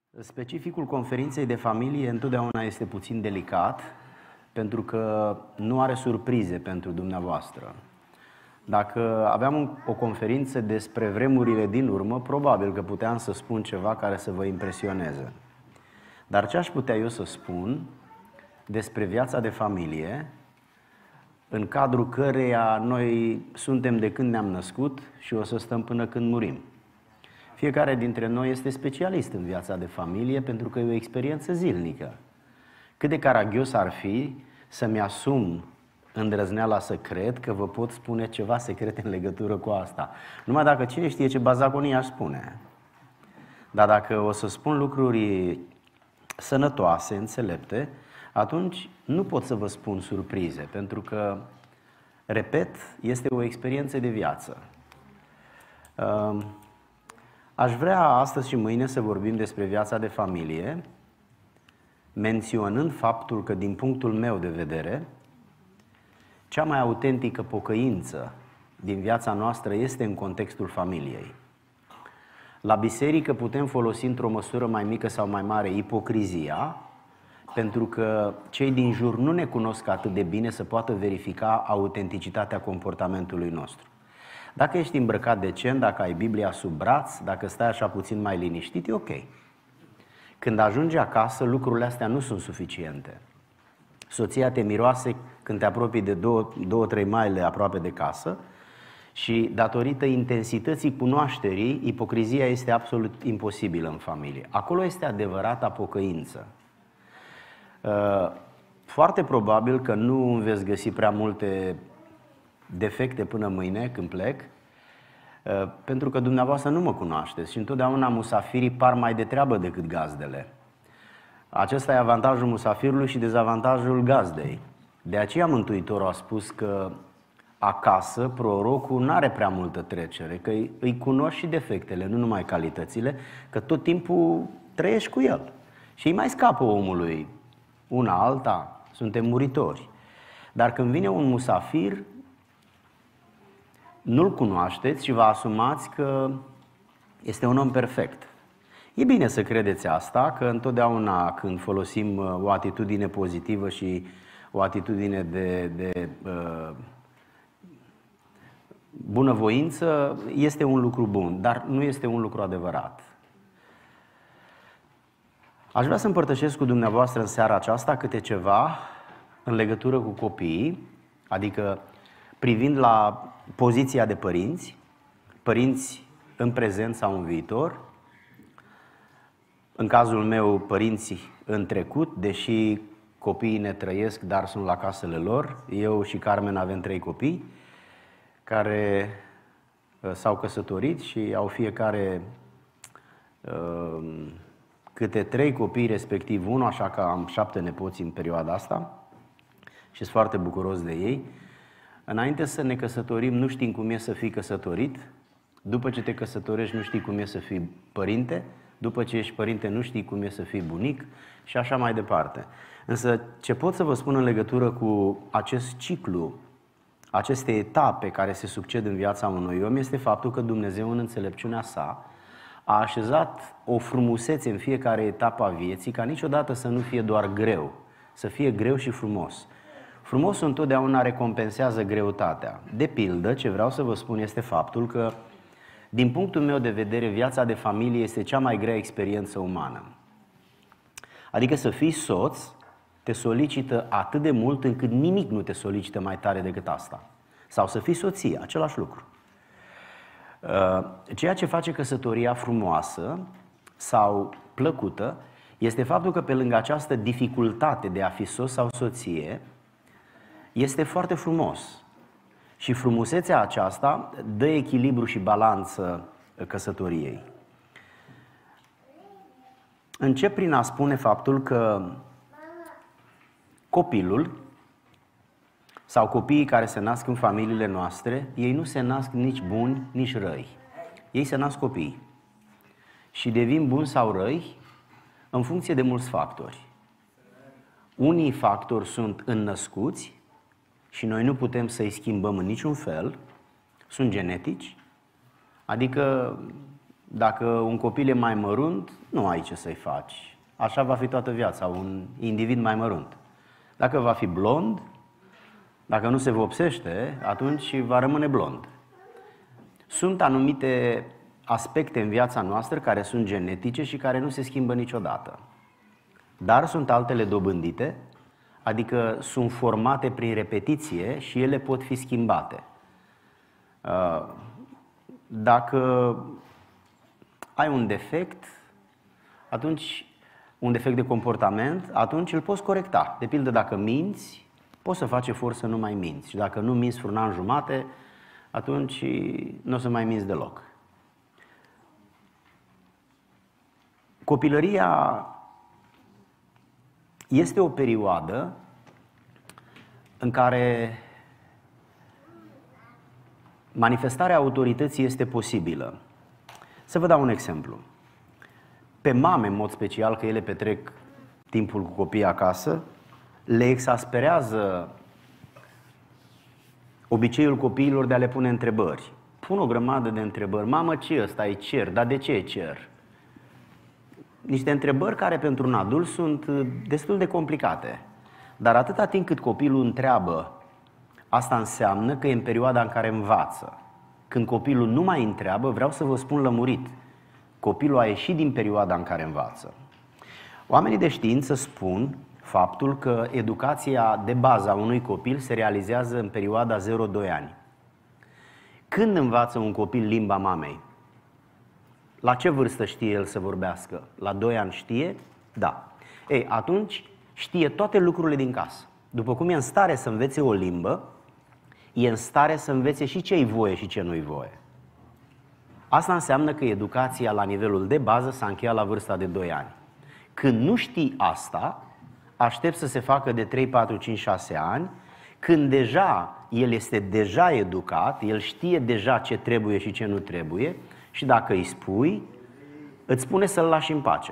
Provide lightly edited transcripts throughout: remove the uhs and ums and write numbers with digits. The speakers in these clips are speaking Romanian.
Specificul conferinței de familie întotdeauna este puțin delicat, pentru că nu are surprize pentru dumneavoastră. Dacă aveam o conferință despre vremurile din urmă, probabil că puteam să spun ceva care să vă impresioneze. Dar ce aș putea eu să spun despre viața de familie, în cadrul căreia noi suntem de când ne-am născut și o să stăm până când murim? Fiecare dintre noi este specialist în viața de familie pentru că e o experiență zilnică. Cât de caragios ar fi să-mi asum îndrăzneala să cred că vă pot spune ceva secret în legătură cu asta. Numai dacă cine știe ce bazaconii aș spune. Dar dacă o să spun lucruri sănătoase, înțelepte, atunci nu pot să vă spun surprize, pentru că, repet, este o experiență de viață. Aș vrea astăzi și mâine să vorbim despre viața de familie, menționând faptul că, din punctul meu de vedere, cea mai autentică pocăință din viața noastră este în contextul familiei. La biserică putem folosi într-o măsură mai mică sau mai mare ipocrizia, pentru că cei din jur nu ne cunosc atât de bine să poată verifica autenticitatea comportamentului nostru. Dacă ești îmbrăcat decent, dacă ai Biblia sub braț, dacă stai așa puțin mai liniștit, e ok. Când ajungi acasă, lucrurile astea nu sunt suficiente. Soția te miroase când te apropii de 2-3 maile aproape de casă și, datorită intensității cunoașterii, ipocrizia este absolut imposibilă în familie. Acolo este adevărata pocăință. Foarte probabil că nu veți găsi prea multe defecte până mâine când plec, pentru că dumneavoastră nu mă cunoașteți și întotdeauna musafirii par mai de treabă decât gazdele. Acesta e avantajul musafirului și dezavantajul gazdei. De aceea Mântuitorul a spus că acasă prorocul nu are prea multă trecere, că îi cunoști și defectele, nu numai calitățile, că tot timpul trăiești cu el. Și îi mai scapă omului una alta, suntem muritori. Dar când vine un musafir, nu-l cunoașteți și vă asumați că este un om perfect. E bine să credeți asta, că întotdeauna când folosim o atitudine pozitivă și o atitudine de bunăvoință, este un lucru bun, dar nu este un lucru adevărat. Aș vrea să împărtășesc cu dumneavoastră în seara aceasta câte ceva în legătură cu copiii, adică privind la poziția de părinți în prezent sau în viitor, în cazul meu părinții în trecut, deși copiii ne trăiesc, dar sunt la casele lor. Eu și Carmen avem 3 copii care s-au căsătorit și au fiecare câte 3 copii, respectiv 1, așa că am 7 nepoți în perioada asta și sunt foarte bucuros de ei. Înainte să ne căsătorim, nu știm cum e să fii căsătorit. După ce te căsătorești, nu știi cum e să fii părinte. După ce ești părinte, nu știi cum e să fii bunic și așa mai departe. Însă, ce pot să vă spun în legătură cu acest ciclu, aceste etape care se succed în viața unui om, este faptul că Dumnezeu, în înțelepciunea sa, a așezat o frumusețe în fiecare etapă a vieții, ca niciodată să nu fie doar greu, să fie greu și frumos. Frumosul întotdeauna recompensează greutatea. De pildă, ce vreau să vă spun este faptul că, din punctul meu de vedere, viața de familie este cea mai grea experiență umană. Adică să fii soț te solicită atât de mult încât nimic nu te solicită mai tare decât asta. Sau să fii soție, același lucru. Ceea ce face căsătoria frumoasă sau plăcută este faptul că, pe lângă această dificultate de a fi soț sau soție, este foarte frumos. Și frumusețea aceasta dă echilibru și balanță căsătoriei. Încep prin a spune faptul că copilul sau copiii care se nasc în familiile noastre, ei nu se nasc nici buni, nici răi. Ei se nasc copii și devin buni sau răi în funcție de mulți factori. Unii factori sunt înnăscuți și noi nu putem să-i schimbăm în niciun fel, sunt genetici, adică Dacă un copil e mai mărunt, nu ai ce să-i faci. Așa va fi toată viața, un individ mai mărunt. Dacă va fi blond, dacă nu se vopsește, atunci va rămâne blond. Sunt anumite aspecte în viața noastră care sunt genetice și care nu se schimbă niciodată. Dar sunt altele dobândite, adică sunt formate prin repetiție și ele pot fi schimbate. Dacă ai un defect, atunci un defect de comportament, atunci îl poți corecta. De pildă, dacă minți, poți să faci efort să nu mai minți. Și dacă nu minți vreun an jumate, atunci nu o să mai minți deloc. Copilăria este o perioadă în care manifestarea autorității este posibilă. Să vă dau un exemplu. Pe mame, în mod special, că ele petrec timpul cu copiii acasă, le exasperează obiceiul copiilor de a le pune întrebări. Pun o grămadă de întrebări. Mamă, ce ăsta e cer? Dar de ce e cer? Niște întrebări care pentru un adult sunt destul de complicate. Dar atâta timp cât copilul întreabă, asta înseamnă că e în perioada în care învață. Când copilul nu mai întreabă, vreau să vă spun lămurit, copilul a ieșit din perioada în care învață. Oamenii de știință spun faptul că educația de bază a unui copil se realizează în perioada 0-2 ani. Când învață un copil limba mamei? La ce vârstă știe el să vorbească? La 2 ani știe? Da. Ei, atunci știe toate lucrurile din casă. După cum e în stare să învețe o limbă, e în stare să învețe și ce-i voie și ce nu-i voie. Asta înseamnă că educația la nivelul de bază s-a încheiat la vârsta de 2 ani. Când nu știi asta, aștept să se facă de 3, 4, 5, 6 ani, când deja el este deja educat, el știe deja ce trebuie și ce nu trebuie și dacă îi spui, îți spune să-l lași în pace.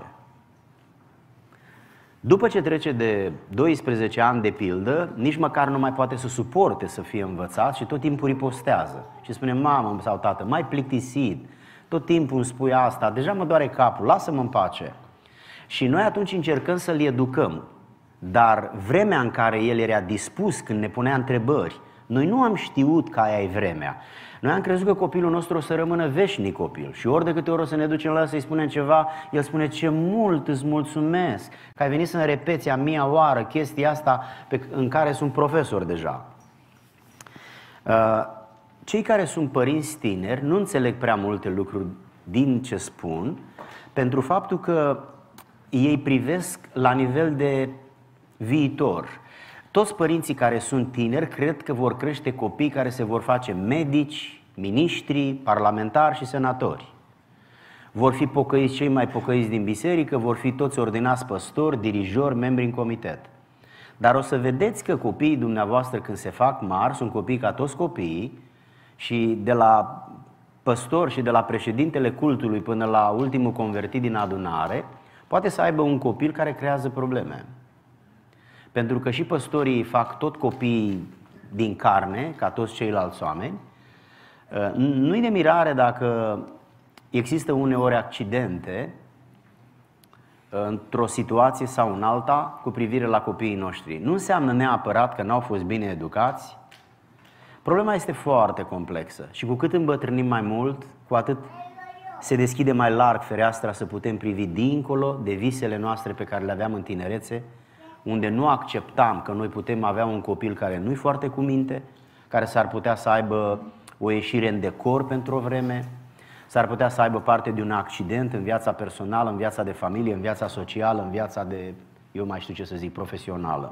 După ce trece de 12 ani de pildă, nici măcar nu mai poate să suporte să fie învățat și tot timpul ripostează. Și spune, mamă sau tată, mai plictisit, tot timpul îmi spui asta, deja mă doare capul, lasă-mă în pace. Și noi atunci încercăm să-l educăm, dar vremea în care el era dispus, când ne punea întrebări, noi nu am știut că aia e vremea. Noi am crezut că copilul nostru o să rămână veșnic copil și ori de câte ori o să ne ducem la el să-i spunem ceva, el spune, ce mult îți mulțumesc că ai venit să-mi repeți a mia oară chestia asta în care sunt profesor deja. Cei care sunt părinți tineri nu înțeleg prea multe lucruri din ce spun, pentru faptul că ei privesc la nivel de viitor. Toți părinții care sunt tineri cred că vor crește copii care se vor face medici, miniștri, parlamentari și senatori. Vor fi pocăiți cei mai pocăiți din biserică, vor fi toți ordinați păstori, dirijori, membri în comitet. Dar o să vedeți că copiii dumneavoastră când se fac mari sunt copii ca toți copiii și de la păstor și de la președintele cultului până la ultimul convertit din adunare poate să aibă un copil care creează probleme. Pentru că și păstorii fac tot copii din carne, ca toți ceilalți oameni. Nu-i de mirare dacă există uneori accidente într-o situație sau în alta cu privire la copiii noștri. Nu înseamnă neapărat că n-au fost bine educați. Problema este foarte complexă și cu cât îmbătrânim mai mult, cu atât se deschide mai larg fereastra să putem privi dincolo de visele noastre pe care le aveam în tinerețe, unde nu acceptam că noi putem avea un copil care nu-i foarte cu minte, care s-ar putea să aibă o ieșire în decor pentru o vreme, s-ar putea să aibă parte de un accident în viața personală, în viața de familie, în viața socială, în viața de, eu mai știu ce să zic, profesională.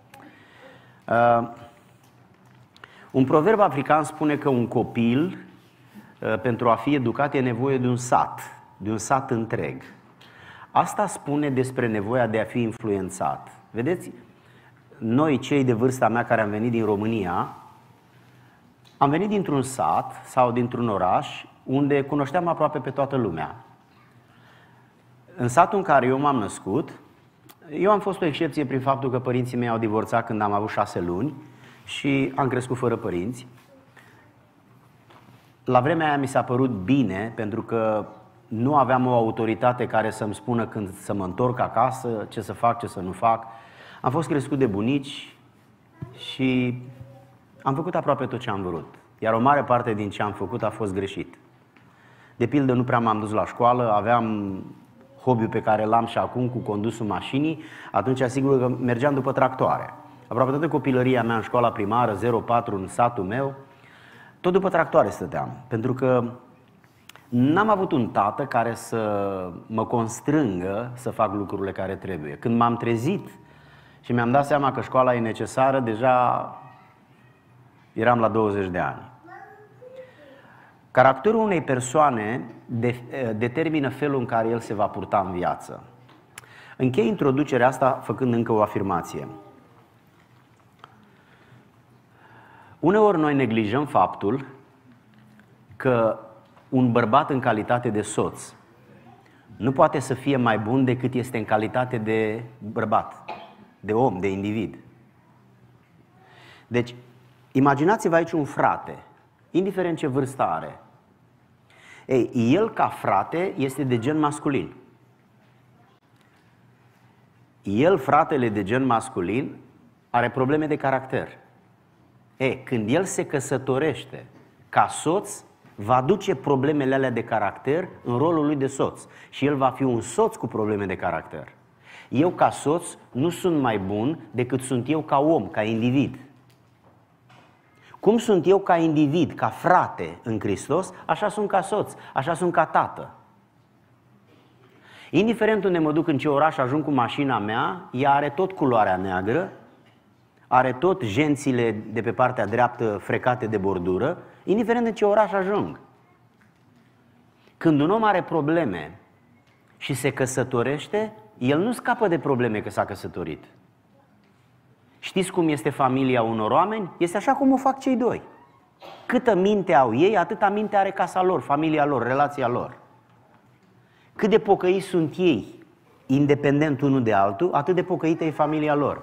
Un proverb african spune că un copil, pentru a fi educat, e nevoie de un sat întreg. Asta spune despre nevoia de a fi influențat. Vedeți, noi cei de vârsta mea care am venit din România, am venit dintr-un sat sau dintr-un oraș unde cunoșteam aproape pe toată lumea. În satul în care eu m-am născut, eu am fost o excepție prin faptul că părinții mei au divorțat când am avut 6 luni și am crescut fără părinți. La vremea aia mi s-a părut bine, pentru că nu aveam o autoritate care să-mi spună când să mă întorc acasă, ce să fac, ce să nu fac. Am fost crescut de bunici și am făcut aproape tot ce am vrut. Iar o mare parte din ce am făcut a fost greșit. De pildă, nu prea m-am dus la școală, aveam hobby-ul pe care l-am și acum cu condusul mașinii, atunci asigur că mergeam după tractoare. Aproape toată copilăria mea în școala primară, 04, în satul meu, tot după tractoare stăteam. Pentru că n-am avut un tată care să mă constrângă să fac lucrurile care trebuie. Când m-am trezit și mi-am dat seama că școala e necesară, deja eram la 20 de ani. Caracterul unei persoane determină felul în care el se va purta în viață. Închei introducerea asta făcând încă o afirmație. Uneori noi neglijăm faptul că un bărbat în calitate de soț nu poate să fie mai bun decât este în calitate de bărbat, de om, de individ. Deci, imaginați-vă aici un frate, indiferent ce vârstă are. Ei, el ca frate este de gen masculin. El, fratele de gen masculin, are probleme de caracter. Când el se căsătorește ca soț, va duce problemele alea de caracter în rolul lui de soț. Și el va fi un soț cu probleme de caracter. Eu ca soț nu sunt mai bun decât sunt eu ca om, ca individ. Cum sunt eu ca individ, ca frate în Hristos, așa sunt ca soț, așa sunt ca tată. Indiferent unde mă duc, în ce oraș ajung cu mașina mea, ea are tot culoarea neagră, are tot gențile de pe partea dreaptă frecate de bordură, indiferent în ce oraș ajung. Când un om are probleme și se căsătorește, el nu scapă de probleme că s-a căsătorit. Știți cum este familia unor oameni? Este așa cum o fac cei doi. Câtă minte au ei, atâta minte are casa lor, familia lor, relația lor. Cât de pocăiți sunt ei, independent unul de altul, atât de pocăită e familia lor.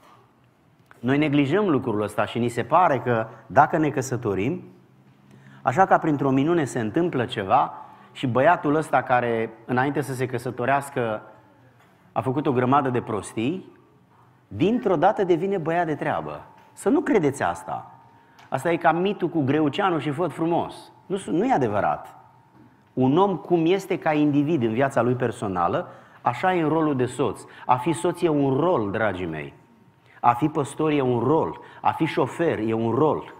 Noi neglijăm lucrul ăsta și ni se pare că dacă ne căsătorim, așa ca printr-o minune se întâmplă ceva și băiatul ăsta care înainte să se căsătorească a făcut o grămadă de prostii, dintr-o dată devine băiat de treabă. Să nu credeți asta. Asta e ca mitul cu Greuceanu și Făt frumos. Nu e adevărat. Un om cum este ca individ în viața lui personală, așa e în rolul de soț. A fi soț e un rol, dragii mei. A fi păstor e un rol. A fi șofer e un rol.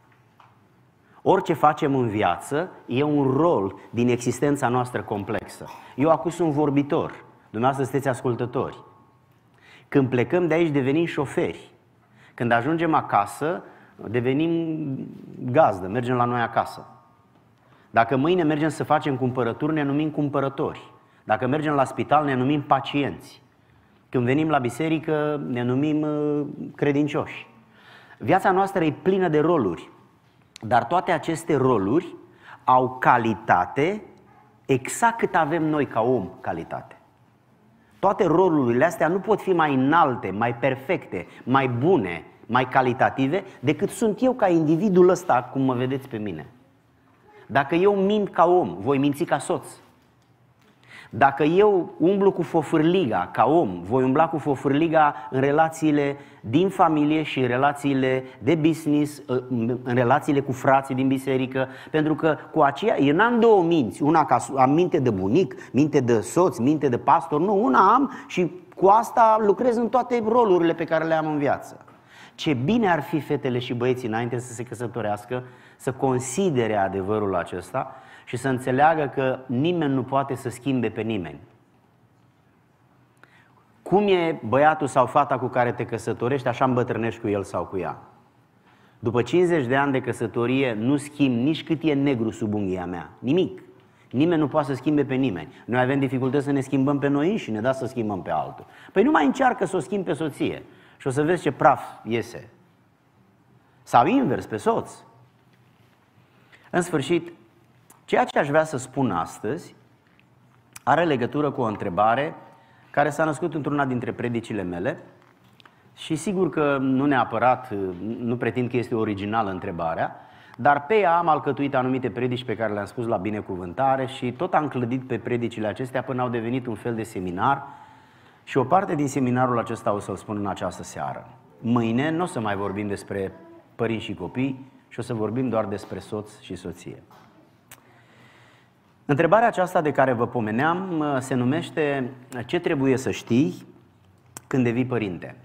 Orice facem în viață e un rol din existența noastră complexă. Eu acum sunt vorbitor, dumneavoastră sunteți ascultători. Când plecăm de aici devenim șoferi. Când ajungem acasă devenim gazdă, mergem la noi acasă. Dacă mâine mergem să facem cumpărături, ne numim cumpărători. Dacă mergem la spital, ne numim pacienți. Când venim la biserică, ne numim credincioși. Viața noastră e plină de roluri, dar toate aceste roluri au calitate exact cât avem noi ca om calitate. Toate rolurile astea nu pot fi mai înalte, mai perfecte, mai bune, mai calitative decât sunt eu ca individul ăsta, cum mă vedeți pe mine. Dacă eu mint ca om, voi minți ca soț. Dacă eu umblu cu fofârliga ca om, voi umbla cu fofârliga în relațiile din familie și în relațiile de business, în relațiile cu frații din biserică, pentru că cu aceea, eu n-am două minți, una am minte de bunic, minte de soț, minte de pastor, nu, una am și cu asta lucrez în toate rolurile pe care le am în viață. Ce bine ar fi fetele și băieții înainte să se căsătorească să considere adevărul acesta și să înțeleagă că nimeni nu poate să schimbe pe nimeni. Cum e băiatul sau fata cu care te căsătorești, așa îmbătrânești cu el sau cu ea. După 50 de ani de căsătorie nu schimb nici cât e negru sub unghia mea. Nimic. Nimeni nu poate să schimbe pe nimeni. Noi avem dificultăți să ne schimbăm pe noi înșine, da, să schimbăm pe altul. Păi nu mai încearcă să o schimbi pe soție și o să vezi ce praf iese. Sau invers, pe soț. În sfârșit, ceea ce aș vrea să spun astăzi are legătură cu o întrebare care s-a născut într-una dintre predicile mele și sigur că nu neapărat, nu pretind că este originală întrebarea, Dar pe ea am alcătuit anumite predici pe care le-am spus la binecuvântare și tot am clădit pe predicile acestea până au devenit un fel de seminar și o parte din seminarul acesta o să-l spun în această seară. Mâine nu o să mai vorbim despre părinți și copii și o să vorbim doar despre soț și soție. Întrebarea aceasta de care vă pomeneam se numește: ce trebuie să știi când devii părinte?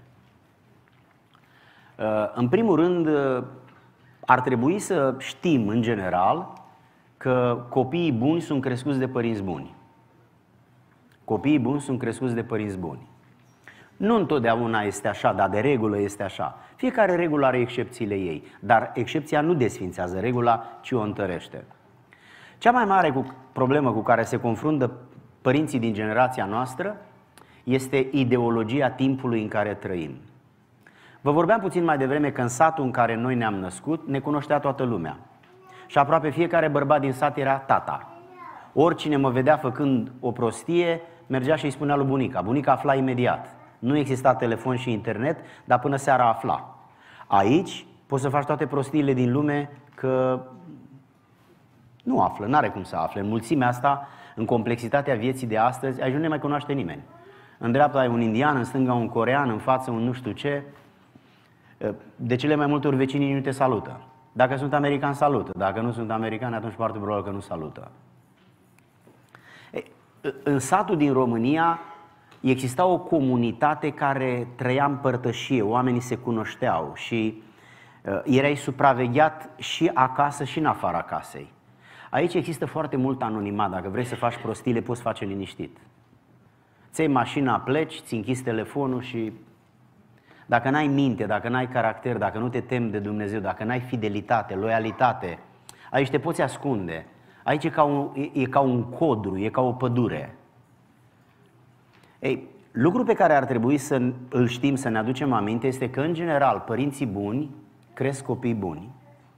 În primul rând, ar trebui să știm în general că copiii buni sunt crescuți de părinți buni. Copiii buni sunt crescuți de părinți buni. Nu întotdeauna este așa, dar de regulă este așa. Fiecare regulă are excepțiile ei, dar excepția nu desfințează regula, ci o întărește. Cea mai mare problemă cu care se confruntă părinții din generația noastră este ideologia timpului în care trăim. Vă vorbeam puțin mai devreme că în satul în care noi ne-am născut ne cunoștea toată lumea. Și aproape fiecare bărbat din sat era tata. Oricine mă vedea făcând o prostie, mergea și îi spunea lui bunica. Bunica afla imediat. Nu exista telefon și internet, dar până seara afla. Aici poți să faci toate prostiile din lume că nu află, n-are cum să afle. În mulțimea asta, în complexitatea vieții de astăzi, aici nu ne mai cunoaște nimeni. În dreapta ai un indian, în stânga un corean, în față un nu știu ce. De cele mai multe ori vecinii nu te salută. Dacă sunt americani, salută. Dacă nu sunt americani, atunci foarte probabil că nu salută. În satul din România exista o comunitate care trăia în părtășie, oamenii se cunoșteau și erai supravegheat și acasă și în afara casei. Aici există foarte mult anonimat. Dacă vrei să faci prostile, poți face liniștit. Ți-ai mașina, pleci, ți închizi telefonul și dacă n-ai minte, dacă n-ai caracter, dacă nu te temi de Dumnezeu, dacă n-ai fidelitate, loialitate, aici te poți ascunde. Aici e ca un codru, e ca o pădure. Ei, lucrul pe care ar trebui să îl știm, să ne aducem aminte, este că, în general, părinții buni cresc copii buni.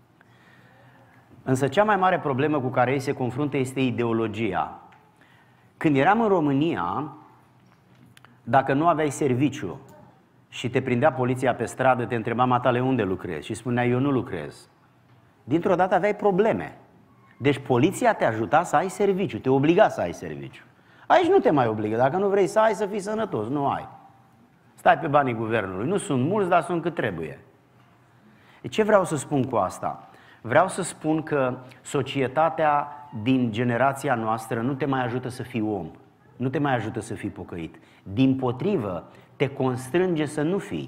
Însă cea mai mare problemă cu care ei se confruntă este ideologia. Când eram în România, dacă nu aveai serviciu și te prindea poliția pe stradă, te întreba: matale, unde lucrezi? Și spunea: eu nu lucrez. Dintr-o dată aveai probleme. Deci poliția te ajuta să ai serviciu, te obliga să ai serviciu. Aici nu te mai obligă. Dacă nu vrei să ai, să fii sănătos, nu ai. Stai pe banii guvernului. Nu sunt mulți, dar sunt cât trebuie. Ce vreau să spun cu asta? Vreau să spun că societatea din generația noastră nu te mai ajută să fii om. Nu te mai ajută să fii pocăit. Dimpotrivă, te constrânge să nu fii.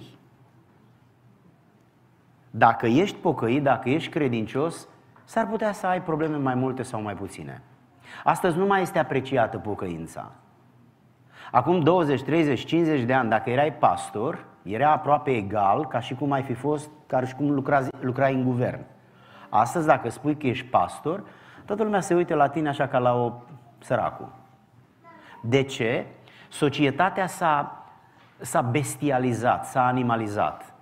Dacă ești pocăit, dacă ești credincios, s-ar putea să ai probleme mai multe sau mai puține. Astăzi nu mai este apreciată pocăința. Acum 20, 30, 50 de ani, dacă erai pastor, era aproape egal ca și cum ai fi fost, ca și cum lucrai în guvern. Astăzi, dacă spui că ești pastor, toată lumea se uită la tine așa ca la o săracu. De ce? Societatea s-a bestializat, s-a animalizat.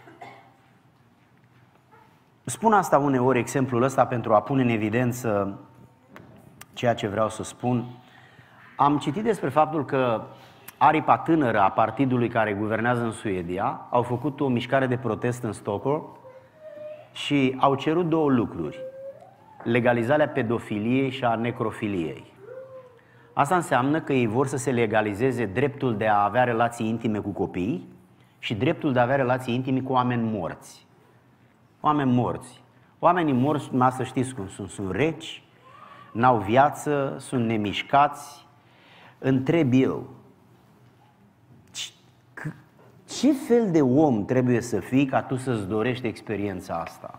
Spun asta uneori, exemplul ăsta, pentru a pune în evidență ceea ce vreau să spun. Am citit despre faptul că aripa tânără a partidului care guvernează în Suedia au făcut o mișcare de protest în Stockholm și au cerut două lucruri: legalizarea pedofiliei și a necrofiliei. Asta înseamnă că ei vor să se legalizeze dreptul de a avea relații intime cu copii și dreptul de a avea relații intime cu oameni morți. Oameni morți. Oamenii morți, să știți cum sunt, sunt reci, n-au viață, sunt nemișcați. Întreb eu, ce fel de om trebuie să fii ca tu să-ți dorești experiența asta?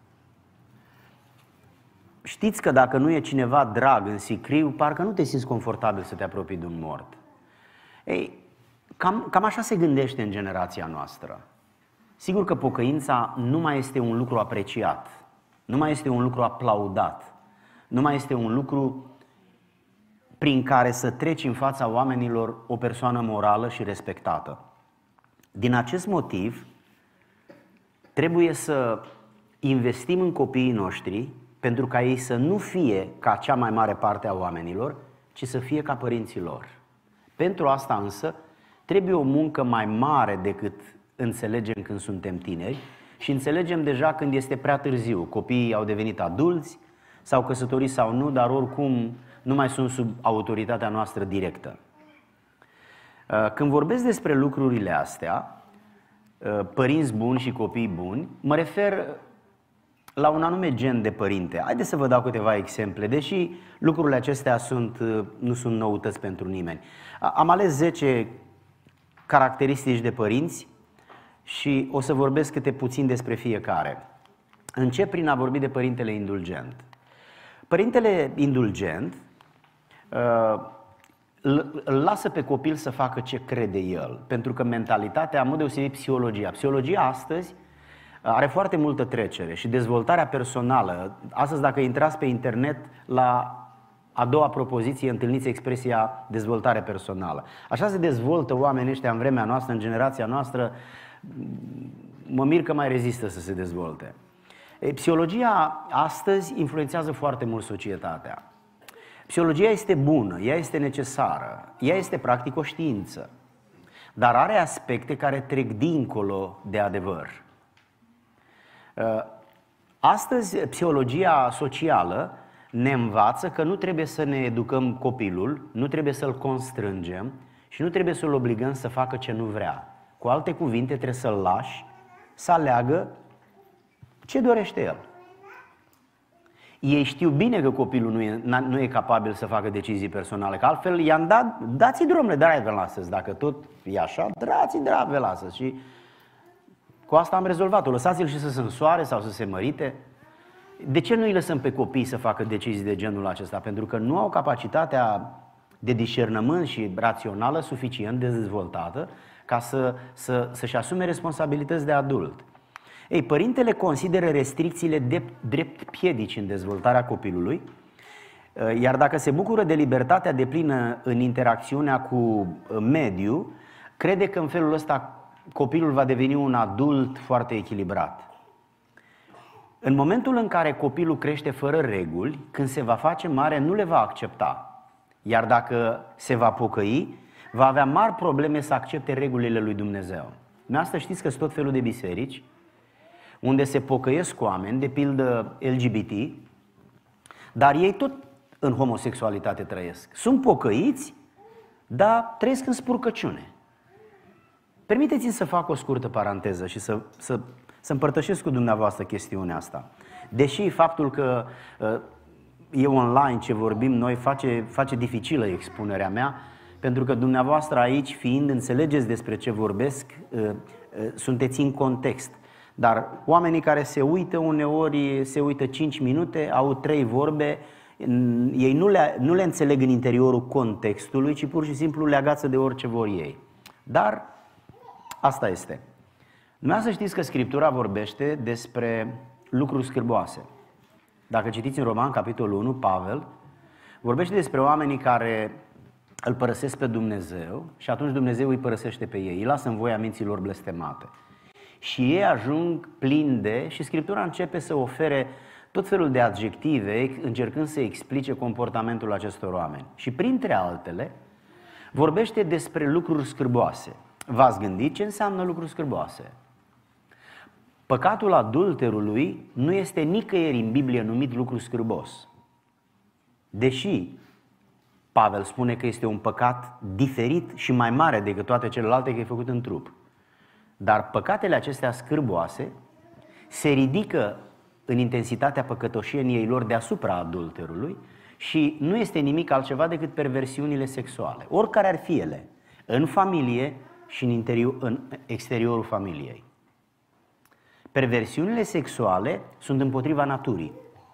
Știți că dacă nu e cineva drag în sicriu, parcă nu te simți confortabil să te apropii de un mort. Ei, cam așa se gândește în generația noastră. Sigur că pocăința nu mai este un lucru apreciat, nu mai este un lucru aplaudat, nu mai este un lucru prin care să treci în fața oamenilor o persoană morală și respectată. Din acest motiv, trebuie să investim în copiii noștri pentru ca ei să nu fie ca cea mai mare parte a oamenilor, ci să fie ca părinții lor. Pentru asta însă trebuie o muncă mai mare decât înțelegem când suntem tineri și înțelegem deja când este prea târziu. Copiii au devenit adulți, s-au căsătorit sau nu, dar oricum nu mai sunt sub autoritatea noastră directă. Când vorbesc despre lucrurile astea, părinți buni și copii buni, mă refer la un anume gen de părinte. Haideți să vă dau câteva exemple, deși lucrurile acestea nu sunt noutăți pentru nimeni. Am ales 10 caracteristici de părinți și o să vorbesc câte puțin despre fiecare. Încep prin a vorbi de părintele indulgent. Părintele indulgent îl lasă pe copil să facă ce crede el, pentru că mentalitatea, în mod deosebit psihologia astăzi are foarte multă trecere și dezvoltarea personală. Astăzi, dacă intrați pe internet, la a doua propoziție întâlniți expresia dezvoltare personală. Așa se dezvoltă oamenii ăștia în vremea noastră, în generația noastră. Mă mir că mai rezistă să se dezvolte. Psihologia astăzi influențează foarte mult societatea. Psihologia este bună, ea este necesară, ea este practic o știință, dar are aspecte care trec dincolo de adevăr. Astăzi, psihologia socială ne învață că nu trebuie să ne educăm copilul, nu trebuie să-l constrângem și nu trebuie să-l obligăm să facă ce nu vrea. Cu alte cuvinte, trebuie să-l lași să aleagă ce dorește el. Ei știu bine că copilul nu e capabil să facă decizii personale, că altfel i-am dat, dați-i drumule, dragă, lasă-ți, dacă tot e așa, dați-i dragă, lasă-ți. Și cu asta am rezolvat-o, lăsați-l și să se însoare sau să se mărite. De ce nu îi lăsăm pe copii să facă decizii de genul acesta? Pentru că nu au capacitatea de discernământ și rațională suficient de dezvoltată ca să-și asume responsabilități de adult. Ei, părintele consideră restricțiile drept piedici în dezvoltarea copilului, iar dacă se bucură de libertatea deplină în interacțiunea cu mediul, crede că în felul ăsta copilul va deveni un adult foarte echilibrat. În momentul în care copilul crește fără reguli, când se va face mare, nu le va accepta. Iar dacă se va pocăi, va avea mari probleme să accepte regulile lui Dumnezeu. Dumneavoastră știți că sunt tot felul de biserici unde se pocăiesc oameni, de pildă LGBT, dar ei tot în homosexualitate trăiesc. Sunt pocăiți, dar trăiesc în spurcăciune. Permiteți-mi să fac o scurtă paranteză și să împărtășesc cu dumneavoastră chestiunea asta. Deși faptul că e online ce vorbim noi face dificilă expunerea mea, pentru că dumneavoastră aici, fiind, înțelegeți despre ce vorbesc, sunteți în context. Dar oamenii care se uită uneori, se uită 5 minute, au 3 vorbe, ei nu le înțeleg în interiorul contextului, ci pur și simplu le agață de orice vor ei. Dar asta este. Dumneavoastră știți că Scriptura vorbește despre lucruri scârboase. Dacă citiți în Roman, capitolul 1, Pavel vorbește despre oamenii care îl părăsesc pe Dumnezeu și atunci Dumnezeu îi părăsește pe ei, îi lasă în voia minților blestemate. Și ei ajung plini de, și Scriptura începe să ofere tot felul de adjective, încercând să explice comportamentul acestor oameni. Și printre altele, vorbește despre lucruri scârboase. V-ați gândit ce înseamnă lucruri scârboase? Păcatul adulterului nu este nicăieri în Biblie numit lucru scârbos. Deși Pavel spune că este un păcat diferit și mai mare decât toate celelalte, că e făcut în trup. Dar păcatele acestea scârboase se ridică în intensitatea păcătoșeniei lor deasupra adulterului și nu este nimic altceva decât perversiunile sexuale, oricare ar fi ele, în familie și în exteriorul familiei. Perversiunile sexuale sunt împotriva naturii.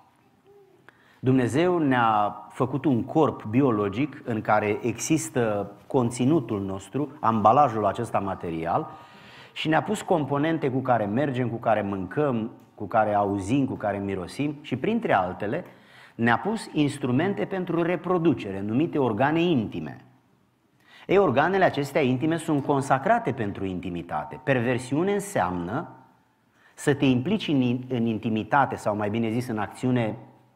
Dumnezeu ne-a făcut un corp biologic în care există conținutul nostru, ambalajul acesta material, și ne-a pus componente cu care mergem, cu care mâncăm, cu care auzim, cu care mirosim și, printre altele, ne-a pus instrumente pentru reproducere, numite organe intime. Ei, organele acestea intime sunt consacrate pentru intimitate. Perversiune înseamnă să te implici în intimitate, sau mai bine zis în acțiune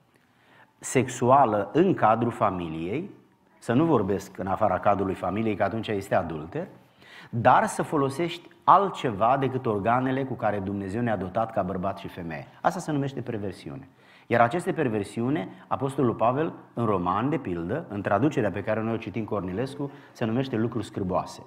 sexuală în cadrul familiei, să nu vorbesc în afara cadrului familiei, că atunci este adulter, dar să folosești altceva decât organele cu care Dumnezeu ne-a dotat ca bărbat și femeie. Asta se numește perversiune. Iar aceste perversiune, Apostolul Pavel, în Roman, de pildă, în traducerea pe care noi o citim Cornilescu, se numește lucruri scârboase.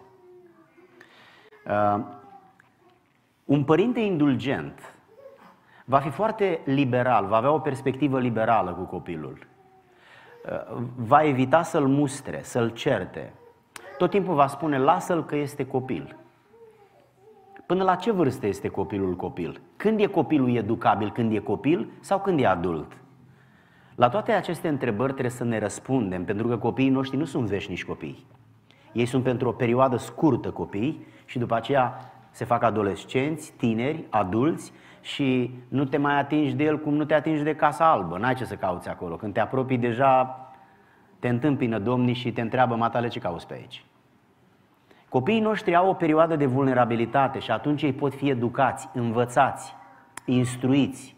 Un părinte indulgent va fi foarte liberal, va avea o perspectivă liberală cu copilul. Va evita să-l mustre, să-l certe. Tot timpul va spune, lasă-l că este copil. Până la ce vârstă este copilul copil? Când e copilul educabil? Când e copil sau când e adult? La toate aceste întrebări trebuie să ne răspundem, pentru că copiii noștri nu sunt veșnici copii. Ei sunt pentru o perioadă scurtă copii și după aceea se fac adolescenți, tineri, adulți și nu te mai atingi de el cum nu te atingi de Casa Albă. N-ai ce să cauți acolo. Când te apropii deja te întâmpină domnii și te întreabă, matale, ce cauți pe aici? Copiii noștri au o perioadă de vulnerabilitate și atunci ei pot fi educați, învățați, instruiți.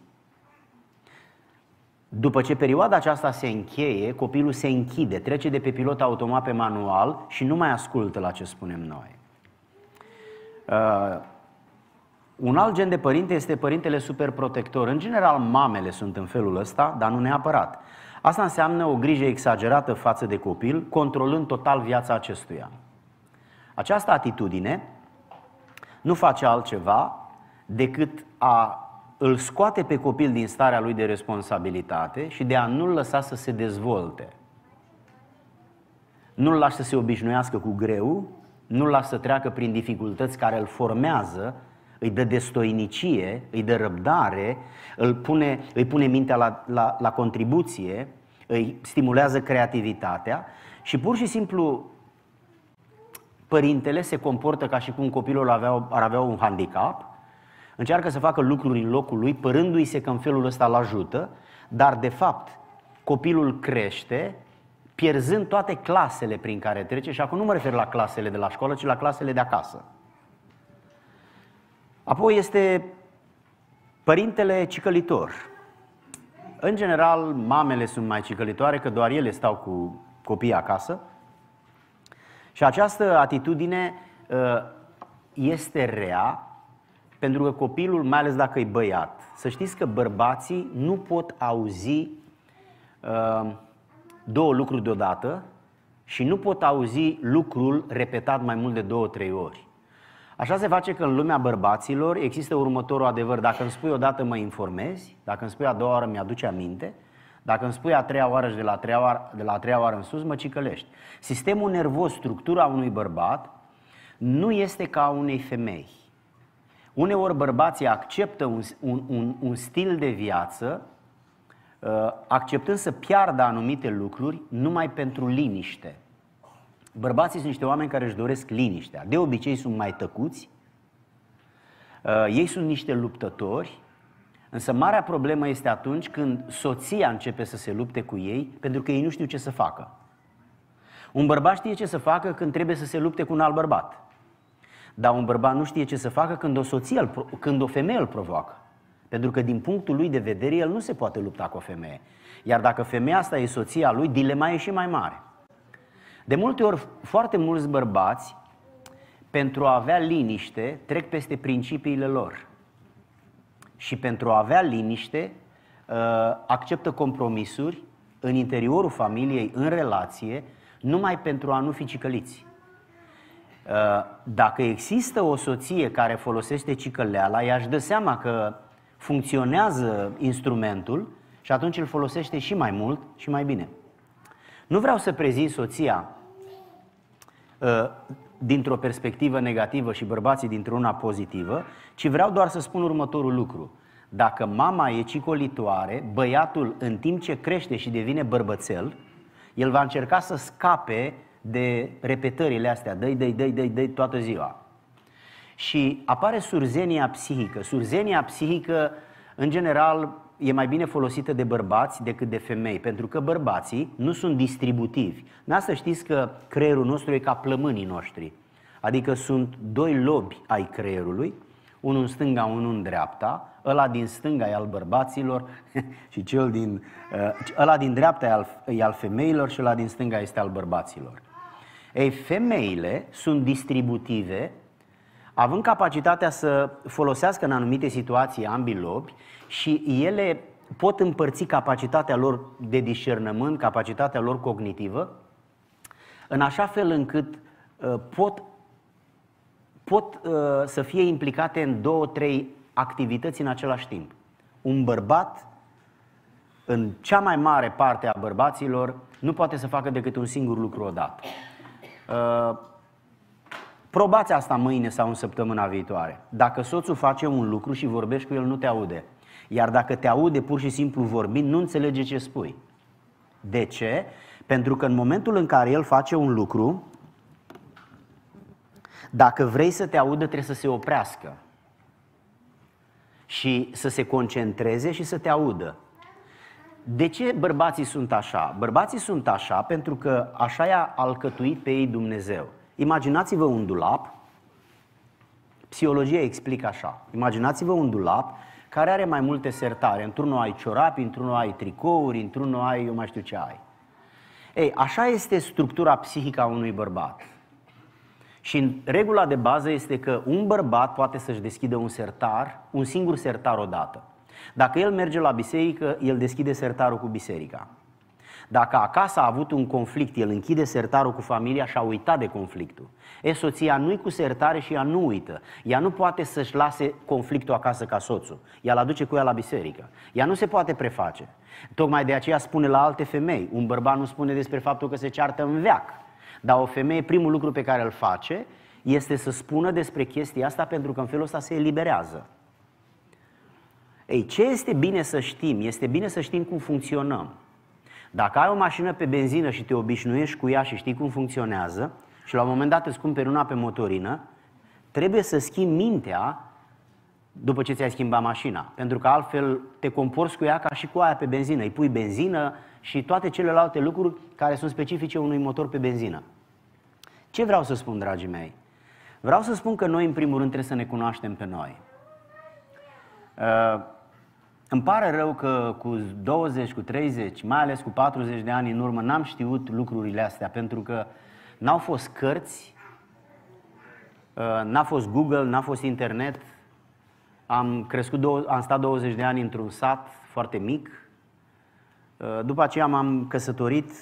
După ce perioada aceasta se încheie, copilul se închide, trece de pe pilot automat pe manual și nu mai ascultă la ce spunem noi. Un alt gen de părinte este părintele superprotector. În general, mamele sunt în felul ăsta, dar nu neapărat. Asta înseamnă o grijă exagerată față de copil, controlând total viața acestuia. Această atitudine nu face altceva decât a îl scoate pe copil din starea lui de responsabilitate și de a nu-l lăsa să se dezvolte. Nu-l lași să se obișnuiască cu greu, nu-l lași să treacă prin dificultăți care îl formează, îi dă destoinicie, îi dă răbdare, îi pune mintea la contribuție, îi stimulează creativitatea și pur și simplu părintele se comportă ca și cum copilul ar avea un handicap, încearcă să facă lucruri în locul lui, părându-i se că în felul ăsta îl ajută, dar de fapt copilul crește pierzând toate clasele prin care trece și acum nu mă refer la clasele de la școală, ci la clasele de acasă. Apoi este părintele cicălitor. În general, mamele sunt mai cicălitoare, că doar ele stau cu copiii acasă. Și această atitudine este rea, pentru că copilul, mai ales dacă e băiat, să știți că bărbații nu pot auzi două lucruri deodată și nu pot auzi lucrul repetat mai mult de 2-3 ori. Așa se face că în lumea bărbaților există următorul adevăr: dacă îmi spui odată mă informezi, dacă îmi spui a doua oară mi-aduce aminte, dacă îmi spui a treia oară și de la a treia oară în sus mă cicălești. Sistemul nervos, structura unui bărbat nu este ca a unei femei. Uneori bărbații acceptă un stil de viață acceptând să piardă anumite lucruri numai pentru liniște. Bărbații sunt niște oameni care își doresc liniștea. De obicei sunt mai tăcuți, ei sunt niște luptători, însă marea problemă este atunci când soția începe să se lupte cu ei pentru că ei nu știu ce să facă. Un bărbat știe ce să facă când trebuie să se lupte cu un alt bărbat. Dar un bărbat nu știe ce să facă când o femeie îl provoacă. Pentru că din punctul lui de vedere el nu se poate lupta cu o femeie. Iar dacă femeia asta e soția lui, dilema e și mai mare. De multe ori, foarte mulți bărbați, pentru a avea liniște, trec peste principiile lor. Și pentru a avea liniște, acceptă compromisuri în interiorul familiei, în relație, numai pentru a nu fi cicăliți. Dacă există o soție care folosește cicăleala, ea își dă seama că funcționează instrumentul și atunci îl folosește și mai mult și mai bine. Nu vreau să prezint soția dintr-o perspectivă negativă și bărbații dintr-una pozitivă, ci vreau doar să spun următorul lucru. Dacă mama e cicolitoare, băiatul în timp ce crește și devine bărbățel, el va încerca să scape de repetările astea, dă-i toată ziua. Și apare surzenia psihică. Surzenia psihică, în general, e mai bine folosită de bărbați decât de femei, pentru că bărbații nu sunt distributivi. N-a să știți că creierul nostru e ca plămânii noștri. Adică sunt doi lobi ai creierului, unul în stânga, unul în dreapta. Ăla din stânga e al bărbaților și ăla din dreapta e al femeilor și ăla din stânga este al bărbaților. Ei, femeile sunt distributive, având capacitatea să folosească în anumite situații ambii lobi și ele pot împărți capacitatea lor de discernământ, capacitatea lor cognitivă, în așa fel încât pot să fie implicate în 2-3 activități în același timp. Un bărbat, în cea mai mare parte a bărbaților, nu poate să facă decât un singur lucru odată. Probați asta mâine sau în săptămâna viitoare. Dacă soțul face un lucru și vorbești cu el, nu te aude. Iar dacă te aude pur și simplu vorbind, nu înțelege ce spui. De ce? Pentru că în momentul în care el face un lucru, dacă vrei să te audă, trebuie să se oprească și să se concentreze și să te audă. De ce bărbații sunt așa? Bărbații sunt așa pentru că așa i-a alcătuit pe ei Dumnezeu. Imaginați-vă un dulap, psihologia explică așa. Imaginați-vă un dulap care are mai multe sertare. Într-unul ai ciorapi, într-unul ai tricouri, într-unul ai eu mai știu ce ai. Ei, așa este structura psihică a unui bărbat. Și regula de bază este că un bărbat poate să-și deschidă un singur sertar odată. Dacă el merge la biserică, el deschide sertarul cu biserica. Dacă acasă a avut un conflict, el închide sertarul cu familia și a uitat de conflictul. Soția nu-i cu sertare și ea nu uită. Ea nu poate să-și lase conflictul acasă ca soțul. Ea l-aduce cu ea la biserică. Ea nu se poate preface. Tocmai de aceea spune la alte femei. Un bărbat nu spune despre faptul că se ceartă în veac. Dar o femeie, primul lucru pe care îl face este să spună despre chestia asta, pentru că în felul ăsta se eliberează. Ei, ce este bine să știm? Este bine să știm cum funcționăm. Dacă ai o mașină pe benzină și te obișnuiești cu ea și știi cum funcționează și la un moment dat îți cumperi una pe motorină, trebuie să schimbi mintea după ce ți-ai schimbat mașina. Pentru că altfel te comporți cu ea ca și cu aia pe benzină. Îi pui benzină și toate celelalte lucruri care sunt specifice unui motor pe benzină. Ce vreau să spun, dragii mei? Vreau să spun că noi, în primul rând, trebuie să ne cunoaștem pe noi. Îmi pare rău că cu 20, cu 30, mai ales cu 40 de ani în urmă, n-am știut lucrurile astea, pentru că n-au fost cărți, n-a fost Google, n-a fost internet. Am stat 20 de ani într-un sat foarte mic. După aceea m-am căsătorit.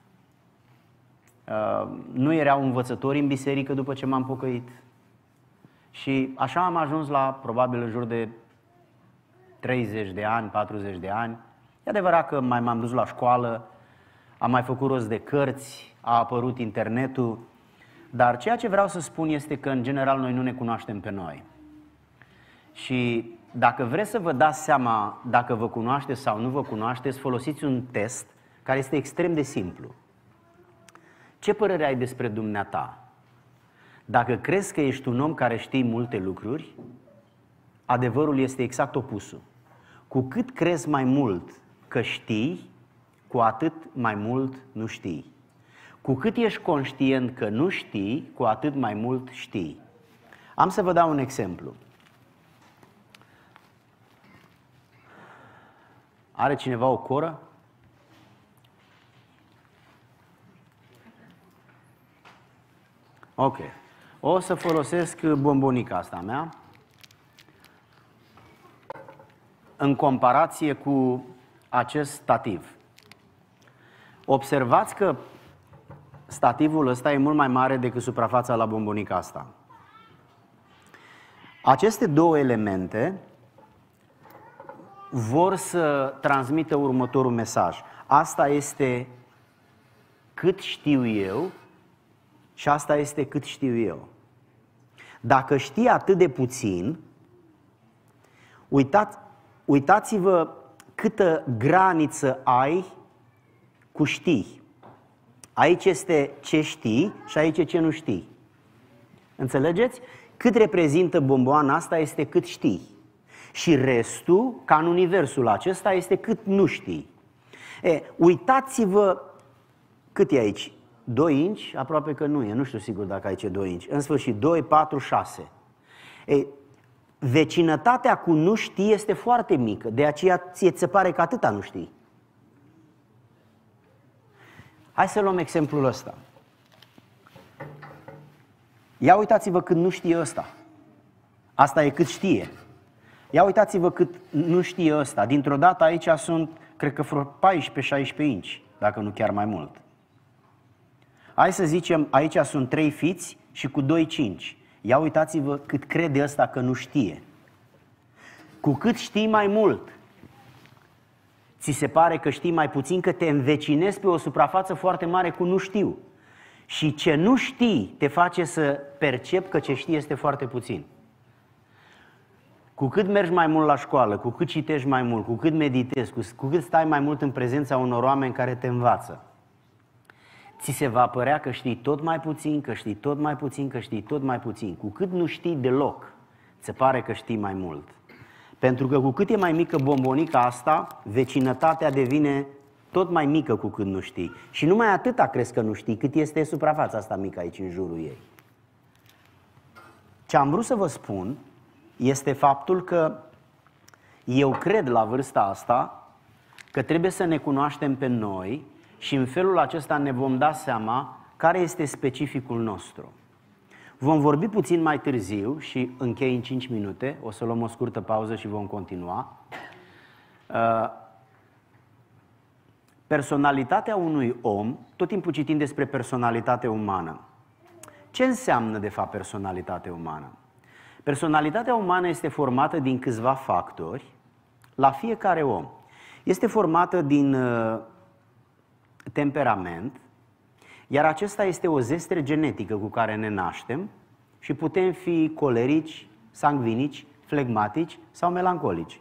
Nu erau învățători în biserică după ce m-am pocăit. Și așa am ajuns la probabil în jur de 30 de ani, 40 de ani. E adevărat că mai m-am dus la școală, am mai făcut rost de cărți, a apărut internetul, dar ceea ce vreau să spun este că în general noi nu ne cunoaștem pe noi. Și dacă vreți să vă dați seama dacă vă cunoașteți sau nu vă cunoașteți, folosiți un test care este extrem de simplu. Ce părere ai despre dumneata? Dacă crezi că ești un om care știi multe lucruri, adevărul este exact opusul. Cu cât crezi mai mult că știi, cu atât mai mult nu știi. Cu cât ești conștient că nu știi, cu atât mai mult știi. Am să vă dau un exemplu. Are cineva o coră? Ok. O să folosesc bombonica asta mea în comparație cu acest stativ. Observați că stativul ăsta e mult mai mare decât suprafața la bombonica asta. Aceste două elemente vor să transmită următorul mesaj. Asta este cât știu eu și asta este cât știu eu. Dacă știi atât de puțin, uitați-vă câtă graniță ai cu știi. Aici este ce știi și aici e ce nu știi. Înțelegeți? Cât reprezintă bomboana asta este cât știi. Și restul, ca în universul acesta, este cât nu știi. Uitați-vă cât e aici. 2 inci? Aproape că nu e. Nu știu sigur dacă aici e 2 inci. În sfârșit, 2, 4, 6. Vecinătatea cu nu știi este foarte mică. De aceea ți se pare că atâta nu știi. Hai să luăm exemplul ăsta. Ia uitați-vă cât nu știe ăsta. Asta e cât știe. Ia uitați-vă cât nu știe ăsta. Dintr-o dată aici sunt, cred că vreo 14-16 inci, dacă nu chiar mai mult. Hai să zicem, aici sunt 3 fiți și cu 2 5. Ia uitați-vă cât crede ăsta că nu știe. Cu cât știi mai mult, ți se pare că știi mai puțin, că te învecinezi pe o suprafață foarte mare cu nu știu. Și ce nu știi te face să percepi că ce știi este foarte puțin. Cu cât mergi mai mult la școală, cu cât citești mai mult, cu cât meditezi, cu cât stai mai mult în prezența unor oameni care te învață, ți se va părea că știi tot mai puțin, că știi tot mai puțin, că știi tot mai puțin. Cu cât nu știi deloc, ți se pare că știi mai mult. Pentru că cu cât e mai mică bombonica asta, vecinătatea devine tot mai mică cu cât nu știi. Și numai atâta crezi că nu știi, cât este suprafața asta mică aici în jurul ei. Ce am vrut să vă spun este faptul că eu cred la vârsta asta că trebuie să ne cunoaștem pe noi și în felul acesta ne vom da seama care este specificul nostru. Vom vorbi puțin mai târziu și închei în 5 minute, o să luăm o scurtă pauză și vom continua. Personalitatea unui om, tot timpul citim despre personalitate umană. Ce înseamnă de fapt personalitatea umană? Personalitatea umană este formată din câțiva factori la fiecare om. Este formată din temperament, iar acesta este o zestre genetică cu care ne naștem și putem fi colerici, sangvinici, flegmatici sau melancolici.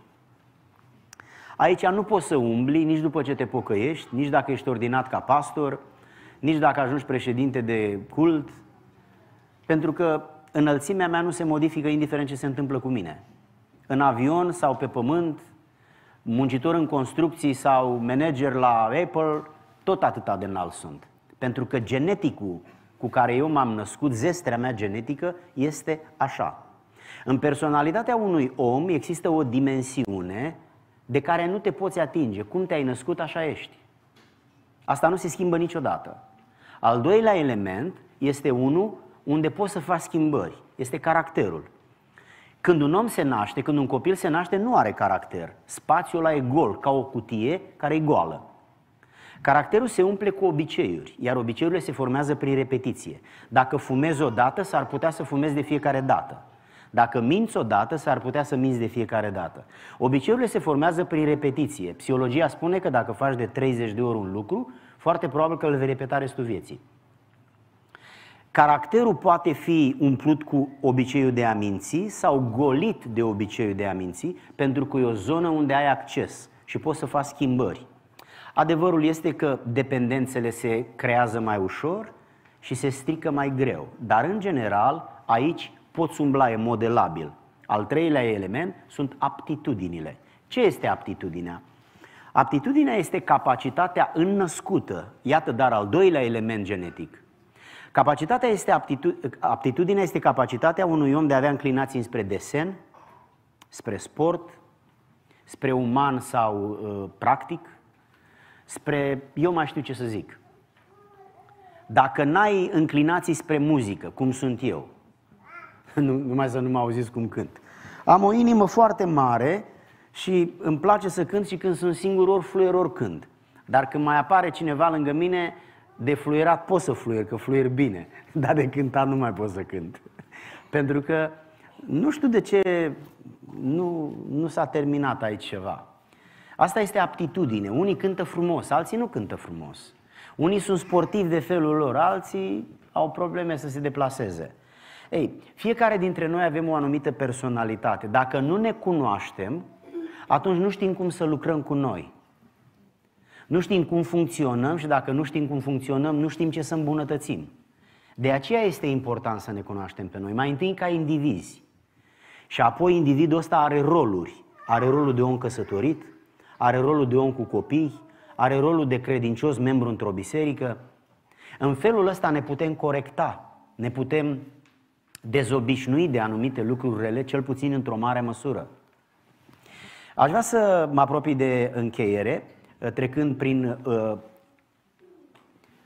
Aici nu poți să umbli nici după ce te pocăiești, nici dacă ești ordinat ca pastor, nici dacă ajungi președinte de cult, pentru că înălțimea mea nu se modifică indiferent ce se întâmplă cu mine. În avion sau pe pământ, muncitor în construcții sau manager la Apple, tot atâta de înalt sunt. Pentru că geneticul cu care eu m-am născut, zestrea mea genetică, este așa. În personalitatea unui om există o dimensiune de care nu te poți atinge. Cum te-ai născut, așa ești. Asta nu se schimbă niciodată. Al doilea element este unul unde poți să faci schimbări. Este caracterul. Când un om se naște, când un copil se naște, nu are caracter. Spațiul ăla e gol, ca o cutie care e goală. Caracterul se umple cu obiceiuri, iar obiceiurile se formează prin repetiție. Dacă fumezi odată, s-ar putea să fumezi de fiecare dată. Dacă minți odată, s-ar putea să minți de fiecare dată. Obiceiurile se formează prin repetiție. Psihologia spune că dacă faci de 30 de ori un lucru, foarte probabil că îl vei repeta restul vieții. Caracterul poate fi umplut cu obiceiul de a minți sau golit de obiceiul de a minți, pentru că e o zonă unde ai acces și poți să faci schimbări. Adevărul este că dependențele se creează mai ușor și se strică mai greu, dar în general aici poți umbla, e modelabil. Al treilea element sunt aptitudinile. Ce este aptitudinea? Aptitudinea este capacitatea înnăscută, iată dar al doilea element genetic. Aptitudinea este capacitatea unui om de a avea înclinații înspre desen, spre sport, spre uman sau practic, spre, eu mai știu ce să zic. Dacă n-ai înclinații spre muzică, cum sunt eu, numai să nu mă auziți cum cânt, am o inimă foarte mare și îmi place să cânt și când sunt singur ori fluier, ori cânt. Dar când mai apare cineva lângă mine, de fluierat pot să fluier, că fluier bine, dar de cântat nu mai pot să cânt. Pentru că nu știu de ce nu s-a terminat aici ceva. Asta este aptitudine. Unii cântă frumos, alții nu cântă frumos. Unii sunt sportivi de felul lor, alții au probleme să se deplaseze. Ei, fiecare dintre noi avem o anumită personalitate. Dacă nu ne cunoaștem, atunci nu știm cum să lucrăm cu noi. Nu știm cum funcționăm și dacă nu știm cum funcționăm, nu știm ce să îmbunătățim. De aceea este important să ne cunoaștem pe noi, mai întâi ca indivizi. Și apoi individul ăsta are roluri. Are rolul de om căsătorit, are rolul de om cu copii, are rolul de credincios membru într-o biserică. În felul ăsta ne putem corecta, ne putem dezobișnui de anumite lucruri rele, cel puțin într-o mare măsură. Aș vrea să mă apropii de încheiere, trecând prin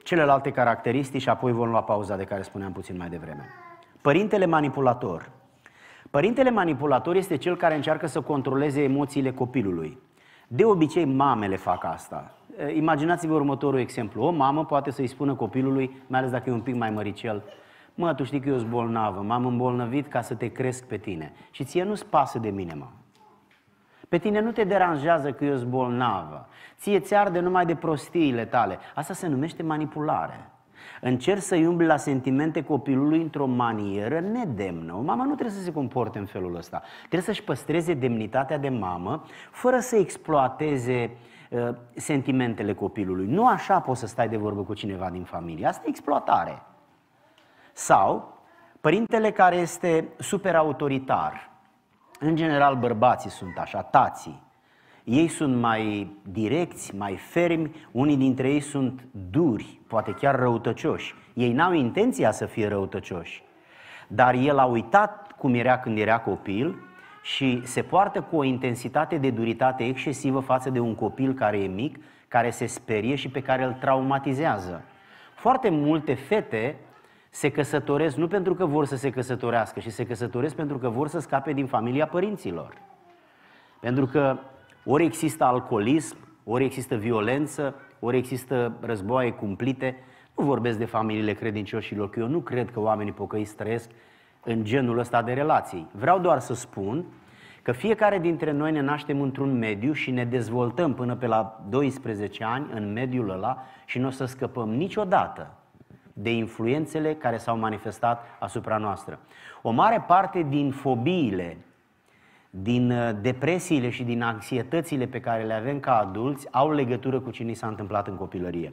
celelalte caracteristici și apoi vom lua pauza de care spuneam puțin mai devreme. Părintele manipulator. Părintele manipulator este cel care încearcă să controleze emoțiile copilului. De obicei, mamele fac asta. Imaginați-vă următorul exemplu. O mamă poate să-i spună copilului, mai ales dacă e un pic mai măricel: mă, tu știi că eu sunt bolnavă, m-am îmbolnăvit ca să te cresc pe tine. Și ție nu-ți pasă de mine, mamă. Pe tine nu te deranjează că eu sunt bolnavă. Ție ți arde numai de prostiile tale. Asta se numește manipulare. Încerci să-i umbli la sentimente copilului într-o manieră nedemnă. O mamă nu trebuie să se comporte în felul ăsta. Trebuie să-și păstreze demnitatea de mamă, fără să exploateze sentimentele copilului. Nu așa poți să stai de vorbă cu cineva din familie. Asta e exploatare. Sau părintele care este super autoritar. În general bărbații sunt așa, tații. Ei sunt mai direcți, mai fermi, unii dintre ei sunt duri, poate chiar răutăcioși. Ei n-au intenția să fie răutăcioși, dar el a uitat cum era când era copil și se poartă cu o intensitate de duritate excesivă față de un copil care e mic, care se sperie și pe care îl traumatizează. Foarte multe fete se căsătoresc nu pentru că vor să se căsătorească, ci se căsătoresc pentru că vor să scape din familia părinților. Pentru că ori există alcoolism, ori există violență, ori există războaie cumplite. Nu vorbesc de familiile credincioșilor, că eu nu cred că oamenii pocăiți trăiesc în genul ăsta de relații. Vreau doar să spun că fiecare dintre noi ne naștem într-un mediu și ne dezvoltăm până pe la 12 ani în mediul ăla și nu o să scăpăm niciodată de influențele care s-au manifestat asupra noastră. O mare parte din fobiile, din depresiile și din anxietățile pe care le avem ca adulți au legătură cu ce ni s-a întâmplat în copilărie.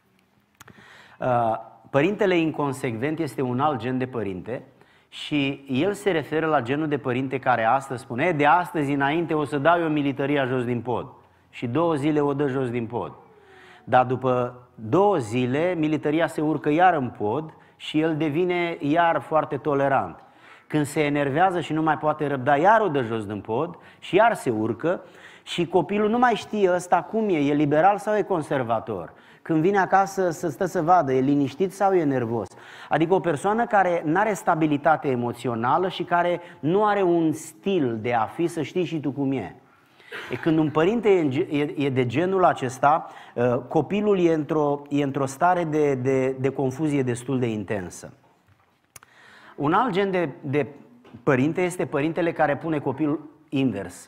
Părintele inconsecvent este un alt gen de părinte și el se referă la genul de părinte care astăzi spune: de astăzi înainte o să dau eu militaria jos din pod. Și 2 zile o dă jos din pod. Dar după 2 zile militaria se urcă iar în pod și el devine iar foarte tolerant. Când se enervează și nu mai poate răbda, iar o dă jos din pod și iar se urcă și copilul nu mai știe ăsta cum e liberal sau e conservator. Când vine acasă să stă să vadă, e liniștit sau e nervos. Adică o persoană care nu are stabilitate emoțională și care nu are un stil de a fi, să știi și tu cum e. Când un părinte e de genul acesta, copilul e într-o stare de confuzie destul de intensă. Un alt gen de părinte este părintele care pune copilul invers.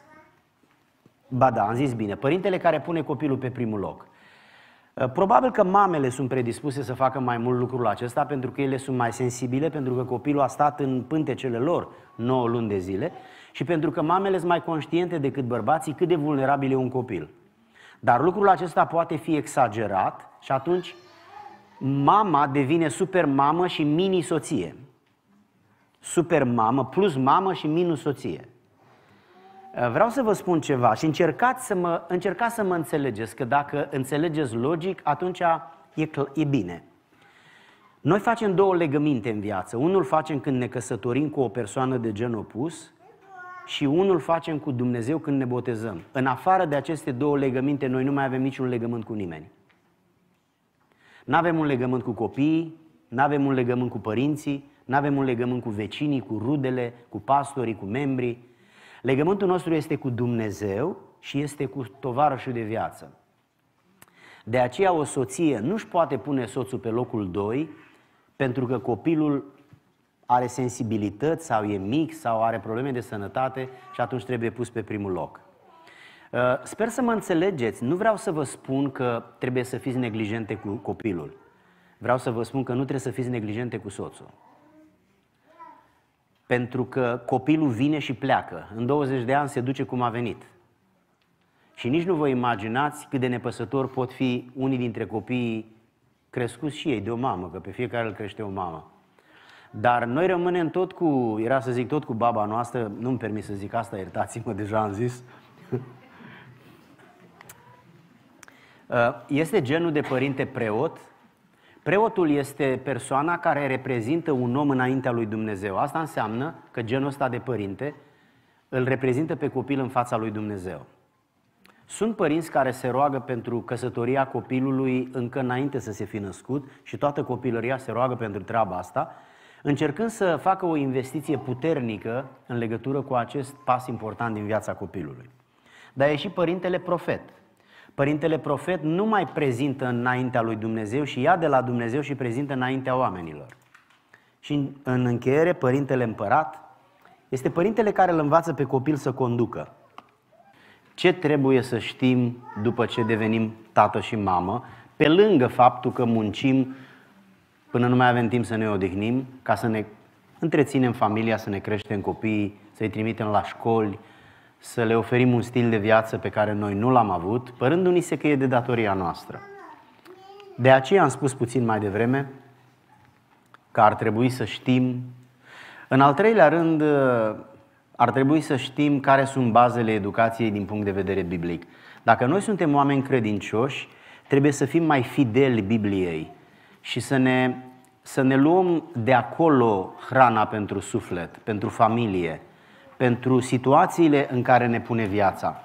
Ba da, am zis bine, părintele care pune copilul pe primul loc. Probabil că mamele sunt predispuse să facă mai mult lucrul acesta pentru că ele sunt mai sensibile, pentru că copilul a stat în pântecele lor 9 luni de zile și pentru că mamele sunt mai conștiente decât bărbații cât de vulnerabil e un copil. Dar lucrul acesta poate fi exagerat și atunci mama devine super mamă și mini soție. Super mamă plus mamă și minus soție. Vreau să vă spun ceva și încercați să mă înțelegeți, că dacă înțelegeți logic, atunci e bine. Noi facem 2 legăminte în viață. Unul facem când ne căsătorim cu o persoană de gen opus și unul facem cu Dumnezeu când ne botezăm. În afară de aceste 2 legăminte, noi nu mai avem niciun legământ cu nimeni. N-avem un legământ cu copiii, n-avem un legământ cu părinții, n-avem un legământ cu vecinii, cu rudele, cu pastorii, cu membrii. Legământul nostru este cu Dumnezeu și este cu tovarășul de viață. De aceea o soție nu-și poate pune soțul pe locul 2 pentru că copilul are sensibilități sau e mic sau are probleme de sănătate și atunci trebuie pus pe primul loc. Sper să mă înțelegeți, nu vreau să vă spun că trebuie să fiți neglijente cu copilul. Vreau să vă spun că nu trebuie să fiți neglijente cu soțul. Pentru că copilul vine și pleacă. În 20 de ani se duce cum a venit. Și nici nu vă imaginați cât de nepăsători pot fi unii dintre copiii crescuți și ei de o mamă, că pe fiecare îl crește o mamă. Dar noi rămânem tot cu baba noastră, nu-mi permis să zic asta, iertați-mă, deja am zis. Este genul de părinte preot. Preotul este persoana care reprezintă un om înaintea lui Dumnezeu. Asta înseamnă că genul ăsta de părinte îl reprezintă pe copil în fața lui Dumnezeu. Sunt părinți care se roagă pentru căsătoria copilului încă înainte să se fi născut și toată copilăria se roagă pentru treaba asta, încercând să facă o investiție puternică în legătură cu acest pas important din viața copilului. Dar e și părintele profet. Părintele profet nu mai prezintă înaintea lui Dumnezeu și ia de la Dumnezeu și prezintă înaintea oamenilor. Și în încheiere, părintele împărat este părintele care îl învață pe copil să conducă. Ce trebuie să știm după ce devenim tată și mamă, pe lângă faptul că muncim până nu mai avem timp să ne odihnim, ca să ne întreținem familia, să ne creștem copiii, să-i trimitem la școli, să le oferim un stil de viață pe care noi nu l-am avut, părându-ni-se că e de datoria noastră. De aceea am spus puțin mai devreme că ar trebui să știm. În al treilea rând, ar trebui să știm care sunt bazele educației din punct de vedere biblic. Dacă noi suntem oameni credincioși, trebuie să fim mai fideli Bibliei și să ne luăm de acolo hrana pentru suflet, pentru familie, pentru situațiile în care ne pune viața.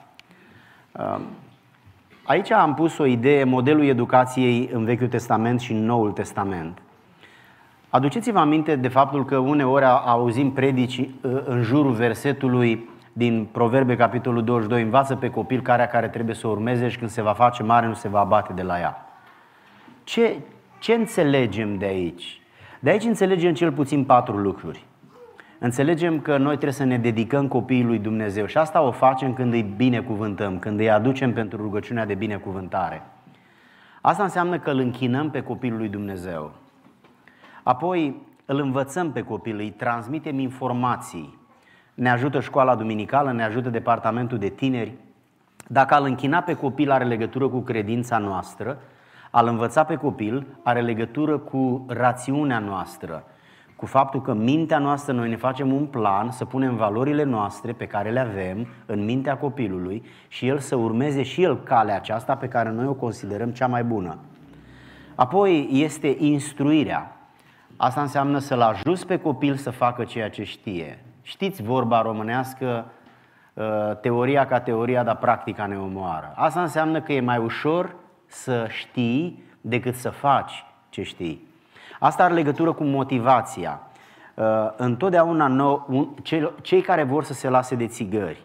Aici am pus o idee, modelul educației în Vechiul Testament și în Noul Testament. Aduceți-vă aminte de faptul că uneori auzim predici în jurul versetului din Proverbe, capitolul 22, învață pe copil care trebuie să o urmeze și când se va face mare nu se va abate de la ea. Ce înțelegem de aici? De aici înțelegem cel puțin 4 lucruri. Înțelegem că noi trebuie să ne dedicăm copiii lui Dumnezeu și asta o facem când îi binecuvântăm, când îi aducem pentru rugăciunea de binecuvântare. Asta înseamnă că îl închinăm pe copilul lui Dumnezeu. Apoi îl învățăm pe copil, îi transmitem informații. Ne ajută școala duminicală, ne ajută departamentul de tineri. Dacă al închina pe copil are legătură cu credința noastră, al învăța pe copil are legătură cu rațiunea noastră, cu faptul că mintea noastră, noi ne facem un plan să punem valorile noastre pe care le avem în mintea copilului și el să urmeze și el calea aceasta pe care noi o considerăm cea mai bună. Apoi este instruirea. Asta înseamnă să-l ajuți pe copil să facă ceea ce știe. Știți vorba românească, teoria ca teoria, dar practica ne omoară. Asta înseamnă că e mai ușor să știi decât să faci ce știi. Asta are legătură cu motivația. Întotdeauna cei care vor să se lase de țigări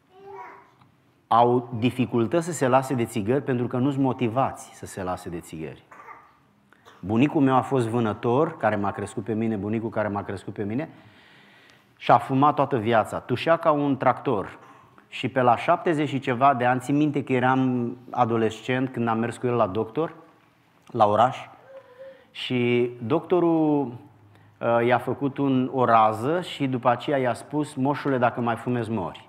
au dificultăți să se lase de țigări pentru că nu-s motivați să se lase de țigări. Bunicul meu a fost vânător, care m-a crescut pe mine, bunicul care m-a crescut pe mine, și a fumat toată viața. Tușea ca un tractor. Și pe la 70 și ceva de ani, țin minte că eram adolescent când am mers cu el la doctor, la oraș, și doctorul i-a făcut o rază și după aceea i-a spus: moșule, dacă mai fumezi, mori.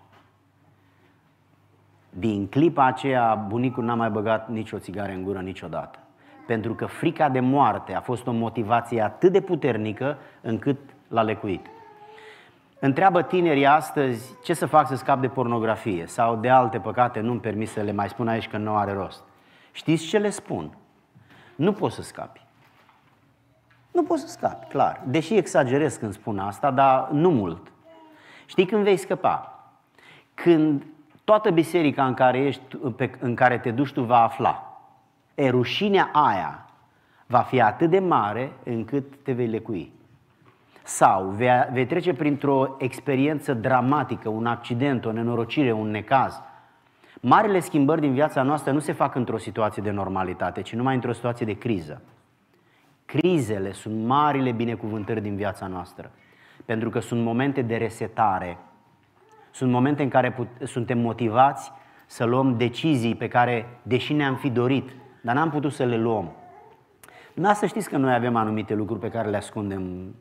Din clipa aceea, bunicul n-a mai băgat nicio țigară în gură niciodată. Pentru că frica de moarte a fost o motivație atât de puternică încât l-a lecuit. Întreabă tinerii astăzi ce să fac să scap de pornografie sau de alte păcate, nu-mi permis să le mai spun aici că nu are rost. Știți ce le spun? Nu poți să scapi. Nu poți să scapi, clar. Deși exagerez când spun asta, dar nu mult. Știi când vei scăpa? Când toată biserica în care te duci tu va afla. Rușinea aia va fi atât de mare încât te vei lecui. Sau vei trece printr-o experiență dramatică, un accident, o nenorocire, un necaz. Marile schimbări din viața noastră nu se fac într-o situație de normalitate, ci numai într-o situație de criză. Crizele sunt marile binecuvântări din viața noastră, pentru că sunt momente de resetare, sunt momente în care suntem motivați să luăm decizii pe care, deși ne-am fi dorit, dar n-am putut să le luăm. Dar să știți că noi avem anumite lucruri pe care le ascundem,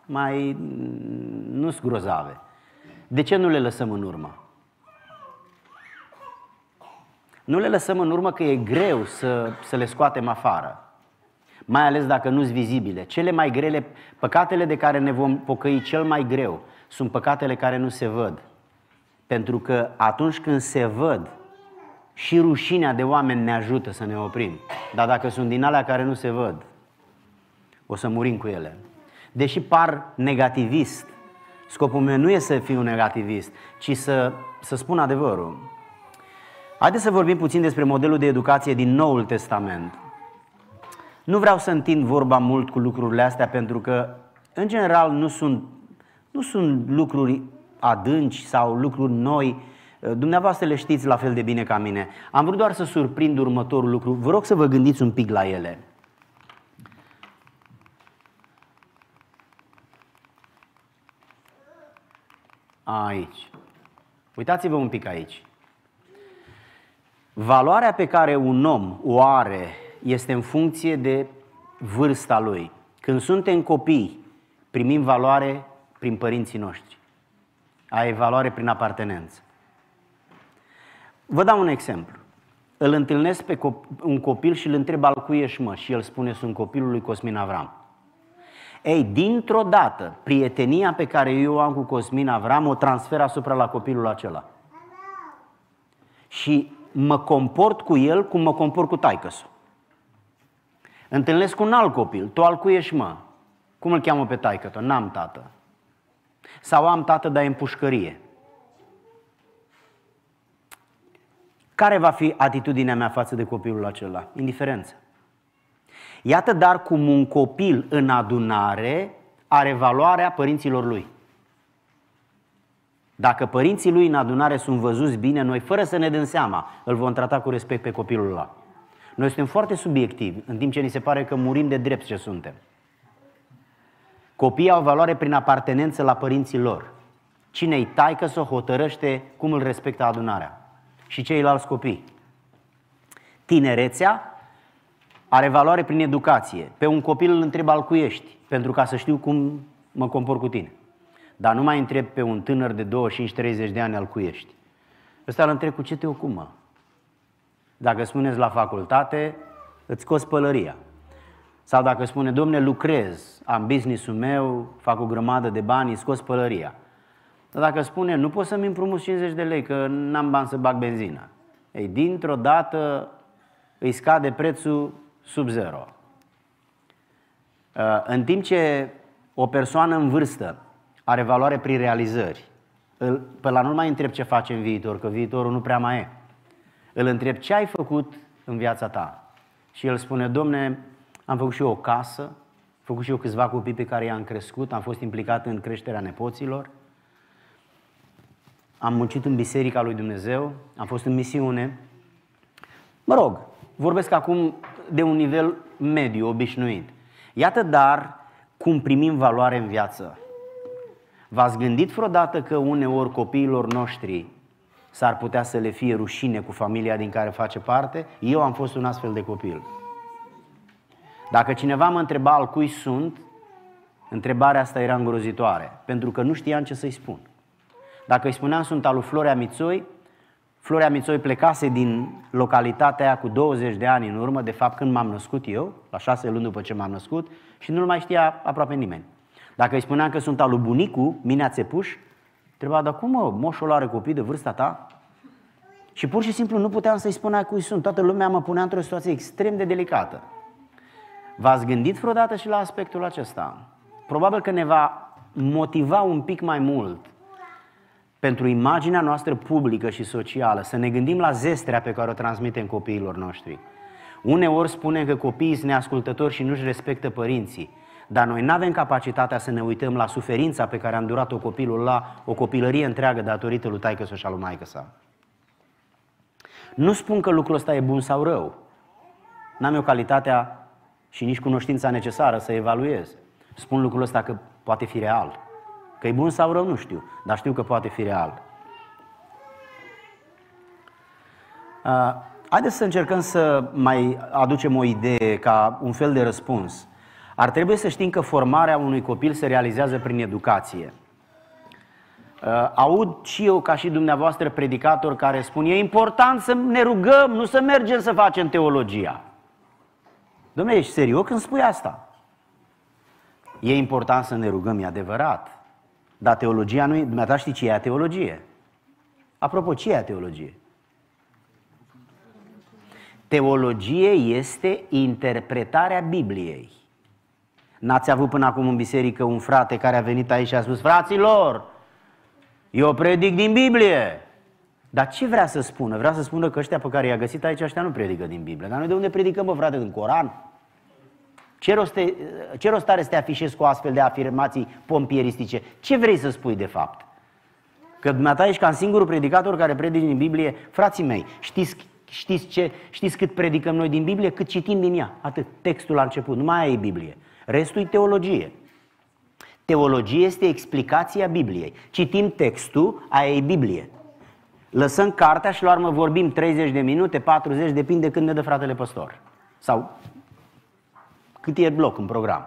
nu-s grozave. De ce nu le lăsăm în urmă? Nu le lăsăm în urmă că e greu să le scoatem afară. Mai ales dacă nu-s vizibile. Cele mai grele, păcatele de care ne vom pocăi cel mai greu, sunt păcatele care nu se văd. Pentru că atunci când se văd, și rușinea de oameni ne ajută să ne oprim. Dar dacă sunt din alea care nu se văd, o să murim cu ele. Deși par negativist, scopul meu nu e să fiu negativist, ci să spun adevărul. Haideți să vorbim puțin despre modelul de educație din Noul Testament. Nu vreau să întind vorba mult cu lucrurile astea, pentru că, în general, nu sunt lucruri adânci sau lucruri noi. Dumneavoastră le știți la fel de bine ca mine. Am vrut doar să surprind următorul lucru. Vă rog să vă gândiți un pic la ele. Aici. Uitați-vă un pic aici. Valoarea pe care un om o are este în funcție de vârsta lui. Când suntem copii, primim valoare prin părinții noștri. Ai valoare prin apartenență. Vă dau un exemplu. Îl întâlnesc pe un copil și îl întreb al cui ești, mă? Și el spune, sunt copilul lui Cosmin Avram. Ei, dintr-o dată, prietenia pe care eu o am cu Cosmin Avram o transfer asupra la copilul acela. Și mă comport cu el cum mă comport cu taică-su. Întâlnesc un alt copil, tu al cui ești, mă? Cum îl cheamă pe taică-tu? N-am tată. Sau am tată, dar e în pușcărie. Care va fi atitudinea mea față de copilul acela? Indiferență. Iată dar cum un copil în adunare are valoarea părinților lui. Dacă părinții lui în adunare sunt văzuți bine, noi, fără să ne dăm seama, îl vom trata cu respect pe copilul ăla. Noi suntem foarte subiectivi, în timp ce ni se pare că murim de drept ce suntem. Copiii au valoare prin apartenență la părinții lor. Cine-i taică-s-o hotărăște cum îl respectă adunarea. Și ceilalți copii. Tinerețea are valoare prin educație. Pe un copil îl întreb al cui ești, pentru ca să știu cum mă comport cu tine. Dar nu mai întreb pe un tânăr de 25-30 de ani al cui ești. Ăsta îl întreb cu ce te ocupă. Dacă spuneți la facultate, îți scoți pălăria. Sau dacă spune, domne, lucrez, am business-ul meu, fac o grămadă de bani, îți scoți pălăria. Dar dacă spune, nu pot să-mi împrumut 50 de lei, că n-am bani să bag benzină. Ei, dintr-o dată îi scade prețul sub zero. În timp ce o persoană în vârstă are valoare prin realizări, pe la nu mai întreb ce face în viitor, că viitorul nu prea mai e. Îl întreb ce ai făcut în viața ta. Și el spune, domne, am făcut și eu o casă, am făcut și eu câțiva copii pe care i-am crescut, am fost implicat în creșterea nepoților, am muncit în Biserica lui Dumnezeu, am fost în misiune. Mă rog, vorbesc acum de un nivel mediu, obișnuit. Iată dar cum primim valoare în viață. V-ați gândit vreodată că uneori copiilor noștri s-ar putea să le fie rușine cu familia din care face parte? Eu am fost un astfel de copil. Dacă cineva mă întreba al cui sunt, întrebarea asta era îngrozitoare, pentru că nu știam ce să-i spun. Dacă îi spuneam sunt al lui Florea Mițoi, Florea Mițoi plecase din localitatea aia cu 20 de ani în urmă, de fapt când m-am născut eu, la 6 luni după ce m-am născut, și nu-l mai știa aproape nimeni. Dacă îi spuneam că sunt al lui bunicu, Minea Țepuș, întreba, dar cum mă, moșul are copii de vârsta ta? Și pur și simplu nu puteam să-i spun a cui sunt. Toată lumea mă punea într-o situație extrem de delicată. V-ați gândit vreodată și la aspectul acesta? Probabil că ne va motiva un pic mai mult pentru imaginea noastră publică și socială, să ne gândim la zestrea pe care o transmitem copiilor noștri. Uneori spunem că copiii sunt neascultători și nu-și respectă părinții, dar noi nu avem capacitatea să ne uităm la suferința pe care a îndurat-o copilul la o copilărie întreagă datorită lui taică-s și a lui maică-sa. Nu spun că lucrul ăsta e bun sau rău. N-am eu calitatea și nici cunoștința necesară să evaluez. Spun lucrul ăsta că poate fi real. Că e bun sau rău, nu știu, dar știu că poate fi real. Haideți să încercăm să mai aducem o idee ca un fel de răspuns. Ar trebui să știm că formarea unui copil se realizează prin educație. Aud și eu, ca și dumneavoastră, predicatori care spun e important să ne rugăm, nu să mergem să facem teologia. Dom'le, ești serios când spui asta? E important să ne rugăm, e adevărat. Dar teologia nu e... Dumneata știi ce e teologie? Apropo, ce e teologie? Teologie este interpretarea Bibliei. N-ați avut până acum în biserică un frate care a venit aici și a spus: fraților, eu predic din Biblie. Dar ce vrea să spună? Vrea să spună că ăștia pe care i-a găsit aici, ăștia nu predică din Biblie. Dar noi de unde predicăm, bă, frate, din Coran? Ce rost are să te afișezi cu astfel de afirmații pompieristice? Ce vrei să spui de fapt? Că dumneata ești ca singurul predicator care predici din Biblie? Frații mei, știți cât predicăm noi din Biblie? Cât citim din ea. Atât, textul la început, nu mai aia e Biblie. Restul e teologie. Teologie este explicația Bibliei. Citim textul, aia e Biblie. Lăsăm cartea și la urmă vorbim 30 de minute, 40, depinde când ne dă fratele păstor. Sau cât e bloc în program.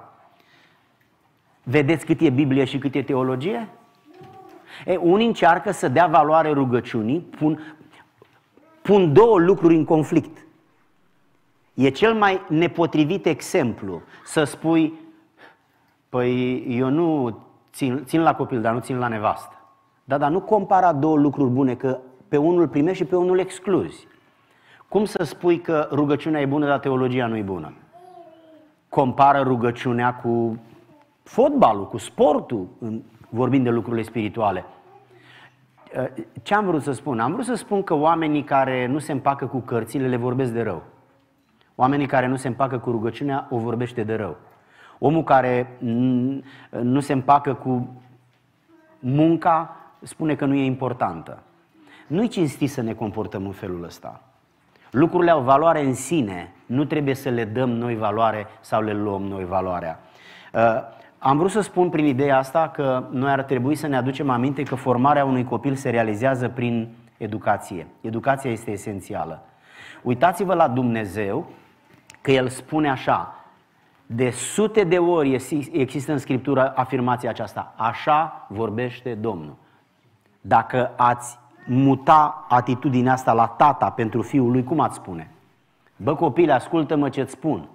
Vedeți cât e Biblie și cât e teologie? Unii încearcă să dea valoare rugăciunii, pun două lucruri în conflict. E cel mai nepotrivit exemplu să spui, păi eu nu țin la copil, dar nu țin la nevastă. Dar nu compara două lucruri bune, că pe unul primești și pe unul excluzi. Cum să spui că rugăciunea e bună, dar teologia nu e bună? Compară rugăciunea cu fotbalul, cu sportul, vorbind de lucrurile spirituale. Ce am vrut să spun? Am vrut să spun că oamenii care nu se împacă cu cărțile le vorbesc de rău. Oamenii care nu se împacă cu rugăciunea o vorbește de rău. Omul care nu se împacă cu munca spune că nu e importantă. Nu-i cinstit să ne comportăm în felul ăsta. Lucrurile au valoare în sine, nu trebuie să le dăm noi valoare sau le luăm noi valoarea. Am vrut să spun prin ideea asta că noi ar trebui să ne aducem aminte că formarea unui copil se realizează prin educație. Educația este esențială. Uitați-vă la Dumnezeu că El spune așa, de sute de ori există în Scriptură afirmația aceasta, așa vorbește Domnul. Dacă ați muta atitudinea asta la tata pentru fiul lui, cum ați spune? Bă copile, ascultă-mă ce-ți spun.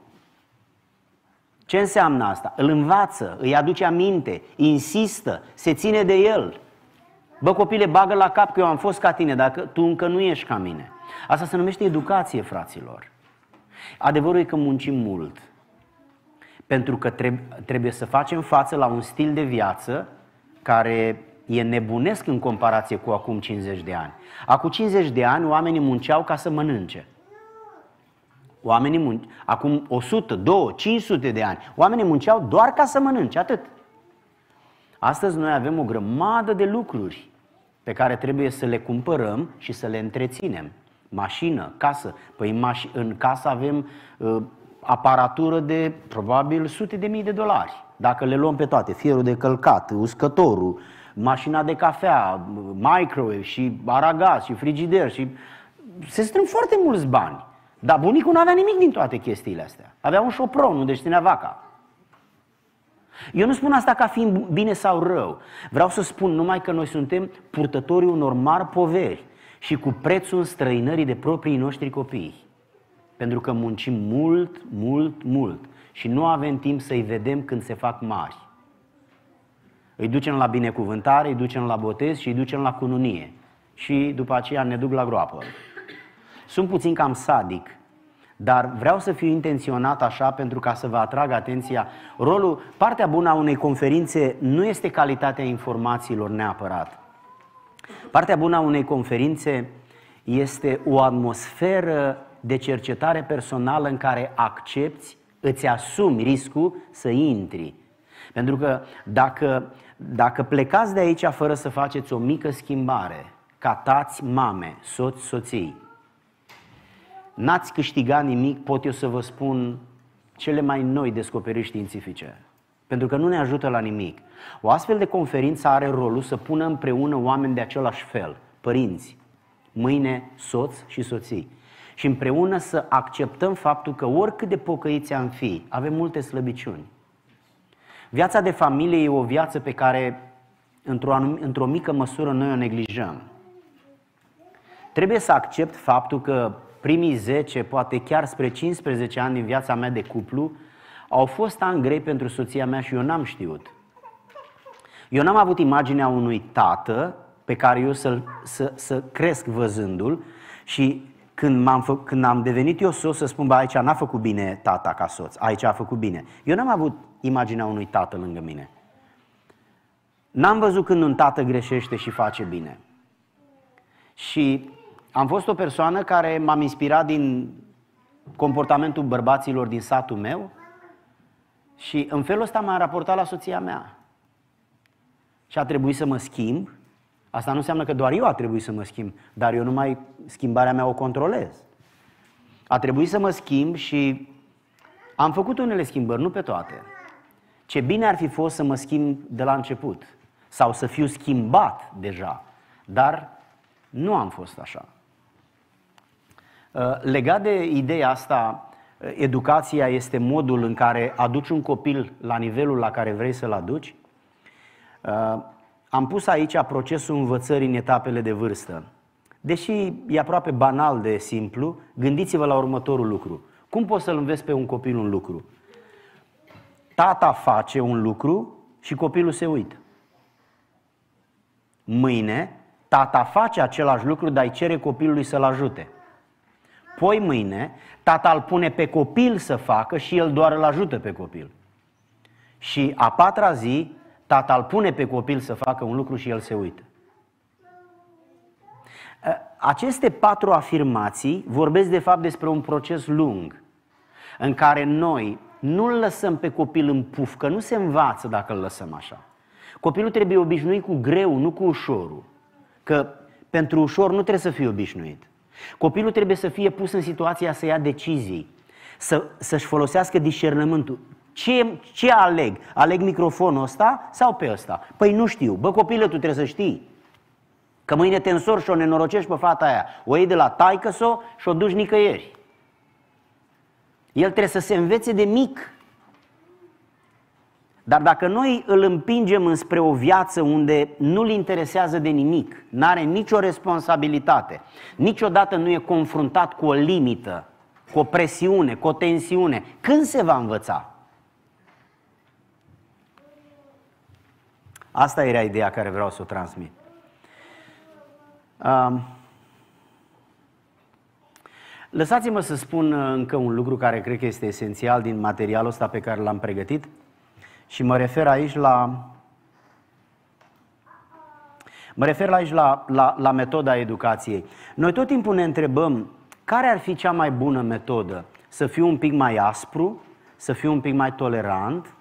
Ce înseamnă asta? Îl învață, îi aduce aminte, insistă, se ține de el. Bă copile, bagă la cap că eu am fost ca tine, dacă tu încă nu ești ca mine. Asta se numește educație, fraților. Adevărul e că muncim mult. Pentru că trebuie să facem față la un stil de viață care e nebunesc în comparație cu acum 50 de ani. Acum 50 de ani oamenii munceau ca să mănânce. Acum 100, 200, 500 de ani, oamenii munceau doar ca să mănânce, atât. Astăzi noi avem o grămadă de lucruri pe care trebuie să le cumpărăm și să le întreținem. Mașină, casă. Păi în casă avem aparatură de probabil sute de mii de dolari. Dacă le luăm pe toate, fierul de călcat, uscătorul, mașina de cafea, microwave și aragaz și frigider și se strâng foarte mulți bani. Dar bunicul nu avea nimic din toate chestiile astea. Avea un șopron unde își ținea vaca. Eu nu spun asta ca fiind bine sau rău. Vreau să spun numai că noi suntem purtătorii unor mari poveri și cu prețul înstrăinării de proprii noștri copii. Pentru că muncim mult, mult, mult și nu avem timp să-i vedem când se fac mari. Îi ducem la binecuvântare, îi ducem la botez și îi ducem la cununie. Și după aceea ne duc la groapă. Sunt puțin cam sadic, dar vreau să fiu intenționat așa pentru ca să vă atrag atenția. Partea bună a unei conferințe nu este calitatea informațiilor neapărat. Partea bună a unei conferințe este o atmosferă de cercetare personală în care accepți, îți asumi riscul să intri. Pentru că dacă plecați de aici fără să faceți o mică schimbare, ca tați, mame, soți, soții, n-ați câștigat nimic, pot eu să vă spun cele mai noi descoperiri științifice. Pentru că nu ne ajută la nimic. O astfel de conferință are rolul să pună împreună oameni de același fel, părinți, mâine soți și soții. Și împreună să acceptăm faptul că oricât de pocăiți am fi, avem multe slăbiciuni. Viața de familie e o viață pe care, într-o mică măsură, noi o neglijăm. Trebuie să accept faptul că primii 10, poate chiar spre 15 ani din viața mea de cuplu au fost ani grei pentru soția mea și eu n-am știut. Eu n-am avut imaginea unui tată pe care eu să cresc văzându-l și când am devenit eu soț să spun, bă, aici n-a făcut bine tata ca soț, aici a făcut bine. Eu n-am avut imaginea unui tată lângă mine. N-am văzut când un tată greșește și face bine. Și am fost o persoană care m-am inspirat din comportamentul bărbaților din satul meu și în felul ăsta m-am raportat la soția mea. Și a trebuit să mă schimb. Asta nu înseamnă că doar eu a trebuit să mă schimb, dar eu numai schimbarea mea o controlez. A trebuit să mă schimb și am făcut unele schimbări, nu pe toate. Ce bine ar fi fost să mă schimb de la început sau să fiu schimbat deja, dar nu am fost așa. Legat de ideea asta, educația este modul în care aduci un copil la nivelul la care vrei să-l aduci. Am pus aici procesul învățării în etapele de vârstă. Deși e aproape banal de simplu, gândiți-vă la următorul lucru. Cum poți să-l înveți pe un copil un lucru? Tata face un lucru și copilul se uită. Mâine, tata face același lucru, dar îi cere copilului să-l ajute. Poi mâine, tata îl pune pe copil să facă și el doar îl ajută pe copil. Și a patra zi, tata îl pune pe copil să facă un lucru și el se uită. Aceste 4 afirmații vorbesc de fapt despre un proces lung în care noi nu îl lăsăm pe copil în puf, că nu se învață dacă îl lăsăm așa. Copilul trebuie obișnuit cu greu, nu cu ușorul. Că pentru ușor nu trebuie să fie obișnuit. Copilul trebuie să fie pus în situația să ia decizii, să-și folosească discernământul. Ce aleg? Aleg microfonul ăsta sau pe ăsta? Păi nu știu. Bă, copilă, tu trebuie să știi că mâine te însori și o nenorocești pe fata aia. O iei de la taică-s-o și o duci nicăieri. El trebuie să se învețe de mic. Dar dacă noi îl împingem înspre o viață unde nu-l interesează de nimic, n-are nicio responsabilitate, niciodată nu e confruntat cu o limită, cu o presiune, cu o tensiune, când se va învăța? Asta era ideea care vreau să o transmit. Lăsați-mă să spun încă un lucru care cred că este esențial din materialul ăsta pe care l-am pregătit și mă refer aici la metoda educației. Noi tot timpul ne întrebăm care ar fi cea mai bună metodă? Să fiu un pic mai aspru? Să fiu un pic mai tolerant?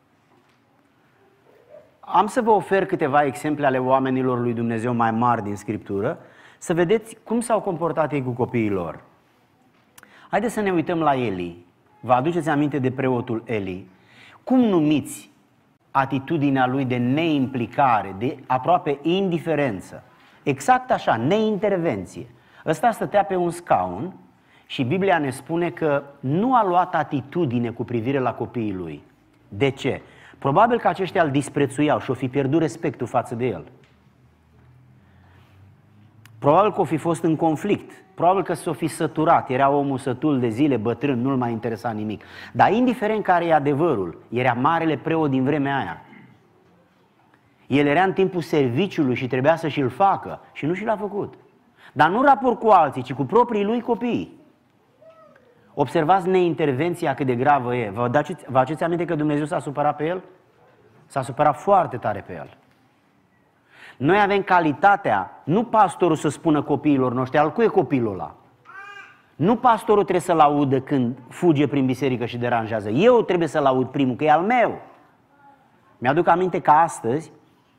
Am să vă ofer câteva exemple ale oamenilor lui Dumnezeu mai mari din Scriptură, să vedeți cum s-au comportat ei cu copiii lor. Haideți să ne uităm la Eli. Vă aduceți aminte de preotul Eli? Cum numiți atitudinea lui de neimplicare, de aproape indiferență? Exact așa, neintervenție. Ăsta stătea pe un scaun și Biblia ne spune că nu a luat atitudine cu privire la copiii lui. De ce? Probabil că aceștia îl disprețuiau și o fi pierdut respectul față de el. Probabil că o fi fost în conflict, probabil că s-o fi săturat, era omul sătul de zile, bătrân, nu-l mai interesa nimic. Dar indiferent care e adevărul, era marele preot din vremea aia. El era în timpul serviciului și trebuia să și-l facă și nu și l-a făcut. Dar nu raport cu alții, ci cu proprii lui copii. Observați neintervenția cât de gravă e. Vă aduceți aminte că Dumnezeu s-a supărat pe el? S-a supărat foarte tare pe el. Noi avem calitatea, nu pastorul să spună copiilor noștri, al cui e copilul ăla? Nu pastorul trebuie să-l audă când fuge prin biserică și deranjează. Eu trebuie să-l aud primul, că e al meu. Mi-aduc aminte că astăzi,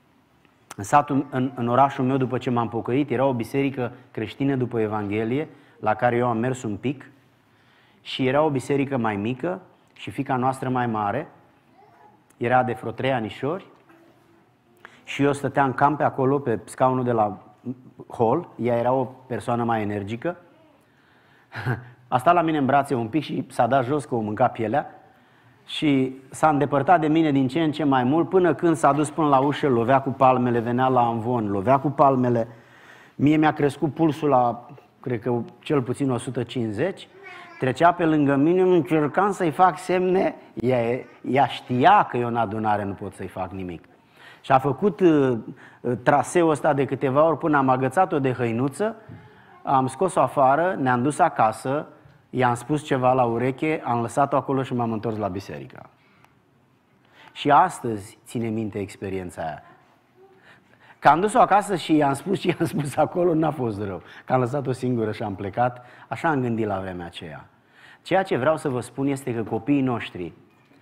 în orașul meu, după ce m-am pocăit, era o biserică creștină după Evanghelie, la care eu am mers un pic, și era o biserică mai mică și fiica noastră mai mare, era de vreo 3 anișori, și eu stăteam cam pe acolo, pe scaunul de la hol, ea era o persoană mai energică, a stat la mine în brațe un pic și s-a dat jos că o mânca pielea și s-a îndepărtat de mine din ce în ce mai mult, până când s-a dus până la ușă, lovea cu palmele, venea la amvon, lovea cu palmele. Mie mi-a crescut pulsul la, cred că cel puțin 150, trecea pe lângă mine, încercam să-i fac semne, ea știa că eu în adunare nu pot să-i fac nimic. Și a făcut traseul ăsta de câteva ori până am agățat-o de hăinuță, am scos-o afară, ne-am dus acasă, i-am spus ceva la ureche, am lăsat-o acolo și m-am întors la biserică. Și astăzi ține minte experiența aia. Că am dus-o acasă și i-am spus ce i-am spus acolo, n-a fost rău. Că am lăsat-o singură și am plecat, așa am gândit la vremea aceea. Ceea ce vreau să vă spun este că copiii noștri,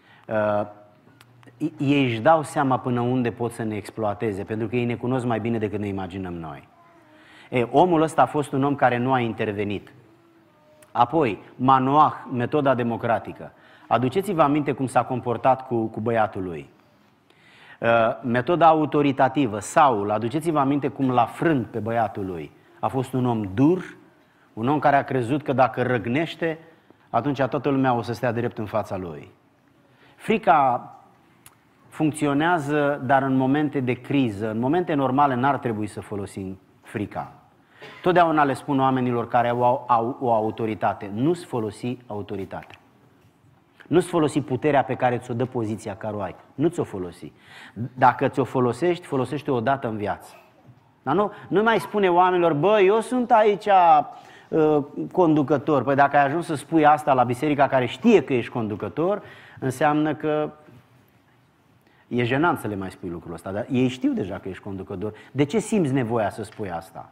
ei își dau seama până unde pot să ne exploateze, pentru că ei ne cunosc mai bine decât ne imaginăm noi. Omul ăsta a fost un om care nu a intervenit. Apoi, Manoah, metoda democratică. Aduceți-vă aminte cum s-a comportat cu băiatul lui. Metoda autoritativă, Saul, aduceți-vă aminte cum l-a frânt pe băiatul lui. A fost un om dur, un om care a crezut că dacă răgnește, atunci toată lumea o să stea drept în fața lui. Frica funcționează, dar în momente de criză, în momente normale n-ar trebui să folosim frica. Totdeauna le spun oamenilor care au o autoritate, nu-ți folosi autoritatea. Nu-ți folosi puterea pe care ți-o dă poziția care o ai. Nu ți-o folosi. Dacă ți-o folosești, folosește-o odată în viață. Dar nu mai spune oamenilor, bă, eu sunt aici conducător. Păi dacă ai ajuns să spui asta la biserica care știe că ești conducător, înseamnă că e jenant să le mai spui lucrul ăsta. Dar ei știu deja că ești conducător. De ce simți nevoia să spui asta?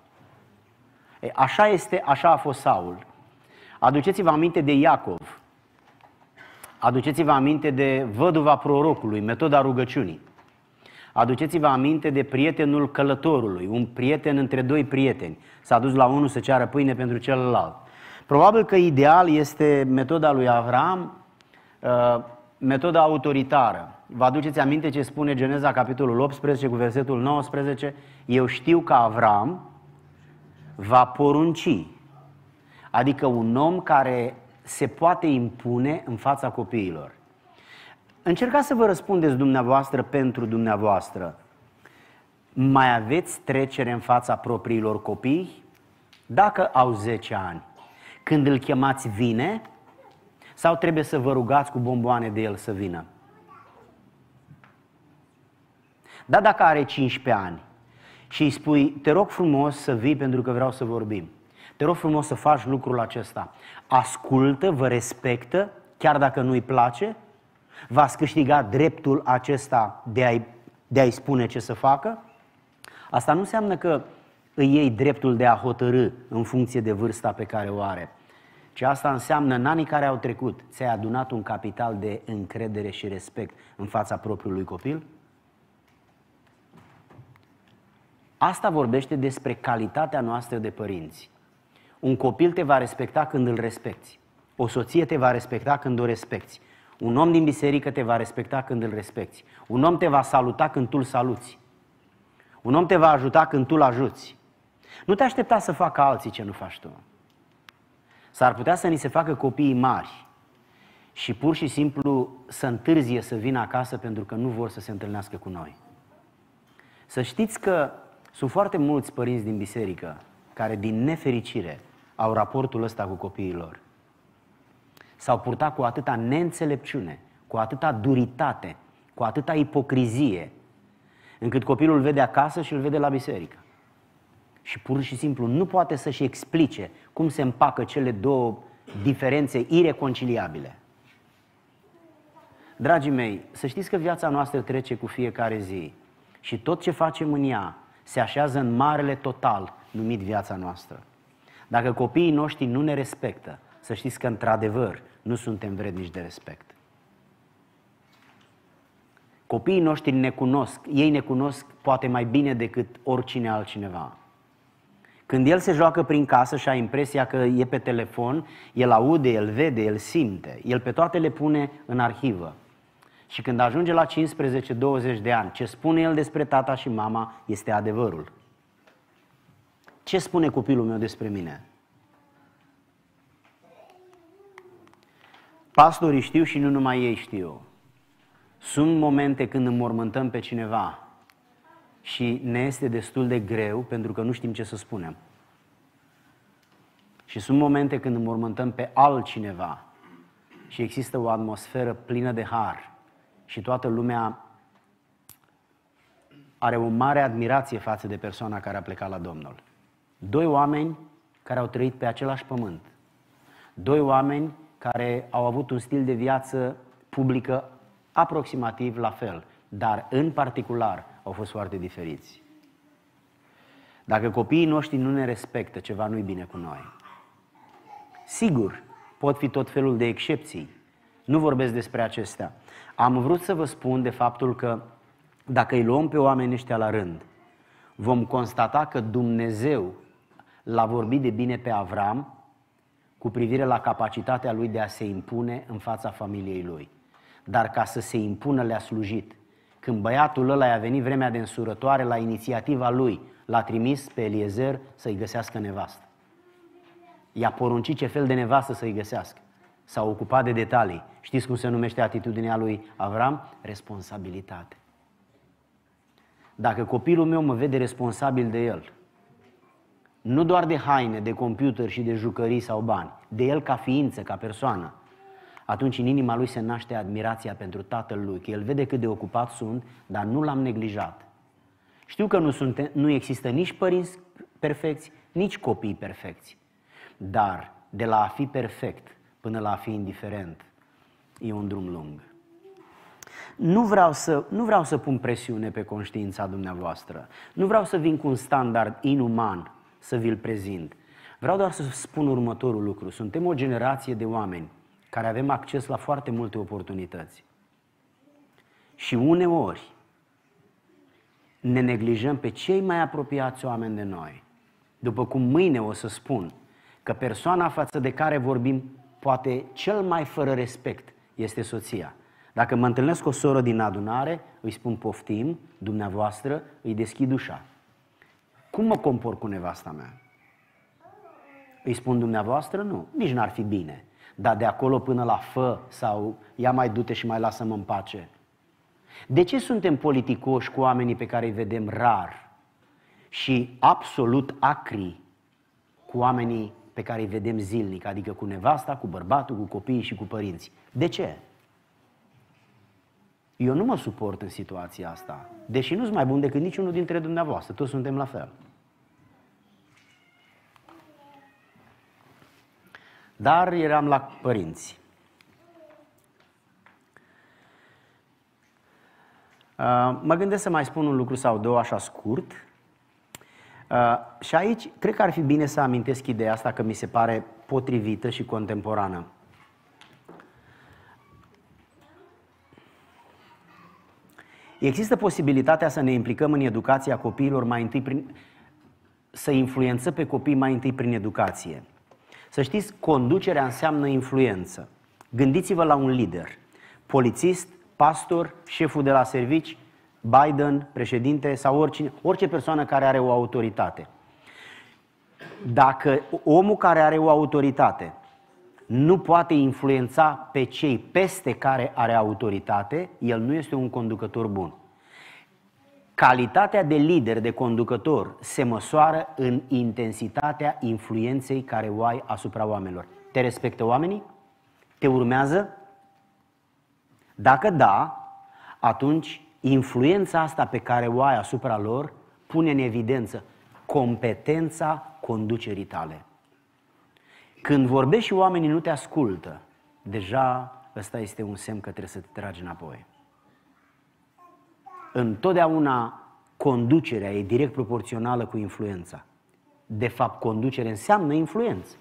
Așa a fost Saul. Aduceți-vă aminte de Iacov. Aduceți-vă aminte de văduva prorocului, metoda rugăciunii. Aduceți-vă aminte de prietenul călătorului, un prieten între doi prieteni. S-a dus la unul să ceară pâine pentru celălalt. Probabil că ideal este metoda lui Avram, metoda autoritară. Vă aduceți aminte ce spune Geneza, capitolul 18, cu versetul 19? Eu știu că Avram va porunci. Adică un om care se poate impune în fața copiilor. Încercați să vă răspundeți dumneavoastră pentru dumneavoastră. Mai aveți trecere în fața propriilor copii? Dacă au 10 ani, când îl chemați vine? Sau trebuie să vă rugați cu bomboane de el să vină? Dar dacă are 15 ani și îi spui, te rog frumos să vii pentru că vreau să vorbim. Te rog frumos să faci lucrul acesta. Ascultă, vă respectă, chiar dacă nu-i place, v-ați câștigat dreptul acesta de a-i spune ce să facă. Asta nu înseamnă că îi iei dreptul de a hotărî în funcție de vârsta pe care o are, ci asta înseamnă în anii care au trecut, ți-ai adunat un capital de încredere și respect în fața propriului copil? Asta vorbește despre calitatea noastră de părinți. Un copil te va respecta când îl respecti. O soție te va respecta când o respecti. Un om din biserică te va respecta când îl respecti. Un om te va saluta când tu îl saluți. Un om te va ajuta când tu îl ajuți. Nu te aștepta să facă alții ce nu faci tu. S-ar putea să ni se facă copiii mari și pur și simplu să întârzie să vină acasă pentru că nu vor să se întâlnească cu noi. Să știți că sunt foarte mulți părinți din biserică care din nefericire au raportul ăsta cu copiii lor. S-au purtat cu atâta neînțelepciune, cu atâta duritate, cu atâta ipocrizie, încât copilul îl vede acasă și îl vede la biserică. Și pur și simplu nu poate să-și explice cum se împacă cele două diferențe ireconciliabile. Dragii mei, să știți că viața noastră trece cu fiecare zi și tot ce facem în ea se așează în marele total numit viața noastră. Dacă copiii noștri nu ne respectă, să știți că într-adevăr nu suntem vrednici de respect. Copiii noștri ne cunosc, ei ne cunosc poate mai bine decât oricine altcineva. Când el se joacă prin casă și a impresia că e pe telefon, el aude, el vede, el simte, el pe toate le pune în arhivă. Și când ajunge la 15-20 de ani, ce spune el despre tata și mama este adevărul. Ce spune copilul meu despre mine? Pastorii știu și nu numai ei știu. Sunt momente când înmormântăm pe cineva și ne este destul de greu pentru că nu știm ce să spunem. Și sunt momente când înmormântăm pe altcineva și există o atmosferă plină de har și toată lumea are o mare admirație față de persoana care a plecat la Domnul. Doi oameni care au trăit pe același pământ. Doi oameni care au avut un stil de viață publică aproximativ la fel, dar în particular au fost foarte diferiți. Dacă copiii noștri nu ne respectă, ceva nu-i bine cu noi. Sigur, pot fi tot felul de excepții. Nu vorbesc despre acestea. Am vrut să vă spun de faptul că dacă îi luăm pe oamenii ăștia la rând, vom constata că Dumnezeu l-a vorbit de bine pe Avram cu privire la capacitatea lui de a se impune în fața familiei lui. Dar ca să se impună le-a slujit. Când băiatul ăla i-a venit vremea de însurătoare, la inițiativa lui, l-a trimis pe Eliezer să-i găsească nevastă. I-a poruncit ce fel de nevastă să-i găsească. S-a ocupat de detalii. Știți cum se numește atitudinea lui Avram? Responsabilitate. Dacă copilul meu mă vede responsabil de el, nu doar de haine, de computer și de jucării sau bani, de el ca ființă, ca persoană, atunci în inima lui se naște admirația pentru tatăl lui, că el vede cât de ocupat sunt, dar nu l-am neglijat. Știu că nu există nici părinți perfecți, nici copii perfecți, dar de la a fi perfect până la a fi indiferent e un drum lung. Nu vreau să pun presiune pe conștiința dumneavoastră, nu vreau să vin cu un standard inuman să vi-l prezint. Vreau doar să spun următorul lucru. Suntem o generație de oameni care avem acces la foarte multe oportunități. Și uneori ne neglijăm pe cei mai apropiați oameni de noi. După cum mâine o să spun că persoana față de care vorbim poate cel mai fără respect este soția. Dacă mă întâlnesc cu o soră din adunare, îi spun poftim, dumneavoastră, îi deschid ușa. Cum mă compor cu nevasta mea? Îi spun dumneavoastră? Nu, nici n-ar fi bine. Dar de acolo până la fă sau ia mai du-te și mai lasă-mă în pace. De ce suntem politicoși cu oamenii pe care îi vedem rar și absolut acri cu oamenii pe care îi vedem zilnic, adică cu nevasta, cu bărbatul, cu copiii și cu părinții? De ce? Eu nu mă suport în situația asta, deși nu sunt mai bun decât niciunul dintre dumneavoastră, toți suntem la fel. Dar eram la părinți. Mă gândesc să mai spun un lucru sau două așa scurt. Și aici cred că ar fi bine să amintesc ideea asta, că mi se pare potrivită și contemporană. Există posibilitatea să ne implicăm în educația copiilor mai întâi să influențăm pe copii mai întâi prin educație. Să știți, conducerea înseamnă influență. Gândiți-vă la un lider, polițist, pastor, șeful de la servici, Biden, președinte sau orice persoană care are o autoritate. Dacă omul care are o autoritate nu poate influența pe cei peste care are autoritate, el nu este un conducător bun. Calitatea de lider, de conducător, se măsoară în intensitatea influenței care o ai asupra oamenilor. Te respectă oamenii? Te urmează? Dacă da, atunci influența asta pe care o ai asupra lor pune în evidență competența conducerii tale. Când vorbești și oamenii nu te ascultă, deja ăsta este un semn că trebuie să te tragi înapoi. Întotdeauna conducerea e direct proporțională cu influența. De fapt, conducere înseamnă influență.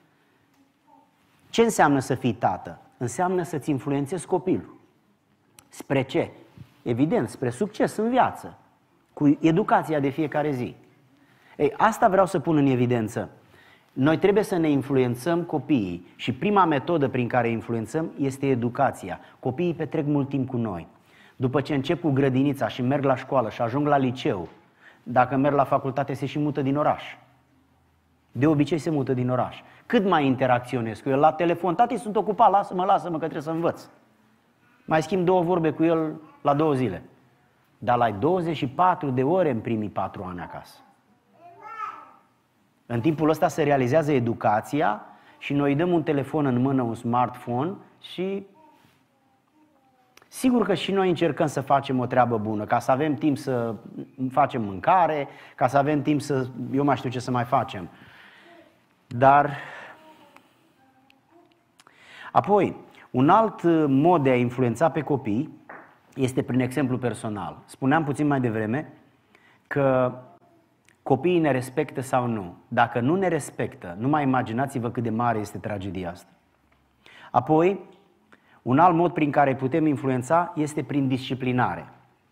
Ce înseamnă să fii tată? Înseamnă să-ți influențezi copilul. Spre ce? Evident, spre succes în viață, cu educația de fiecare zi. Ei, asta vreau să pun în evidență. Noi trebuie să ne influențăm copiii și prima metodă prin care influențăm este educația. Copiii petrec mult timp cu noi. După ce încep cu grădinița și merg la școală și ajung la liceu, dacă merg la facultate se și mută din oraș. De obicei se mută din oraș. Cât mai interacționez cu el la telefon? Tati, sunt ocupat, lasă-mă că trebuie să învăț. Mai schimb 2 vorbe cu el la 2 zile. Dar la 24 de ore în primii 4 ani acasă. În timpul ăsta se realizează educația și noi îi dăm un telefon în mână, un smartphone și sigur că și noi încercăm să facem o treabă bună, ca să avem timp să facem mâncare, ca să avem timp să, eu mai știu ce să mai facem. Dar apoi, un alt mod de a influența pe copii este prin exemplu personal. Spuneam puțin mai devreme că Copiii ne respectă sau nu? Dacă nu ne respectă, nu mai imaginați-vă cât de mare este tragedia asta. Apoi, un alt mod prin care putem influența este prin disciplinare.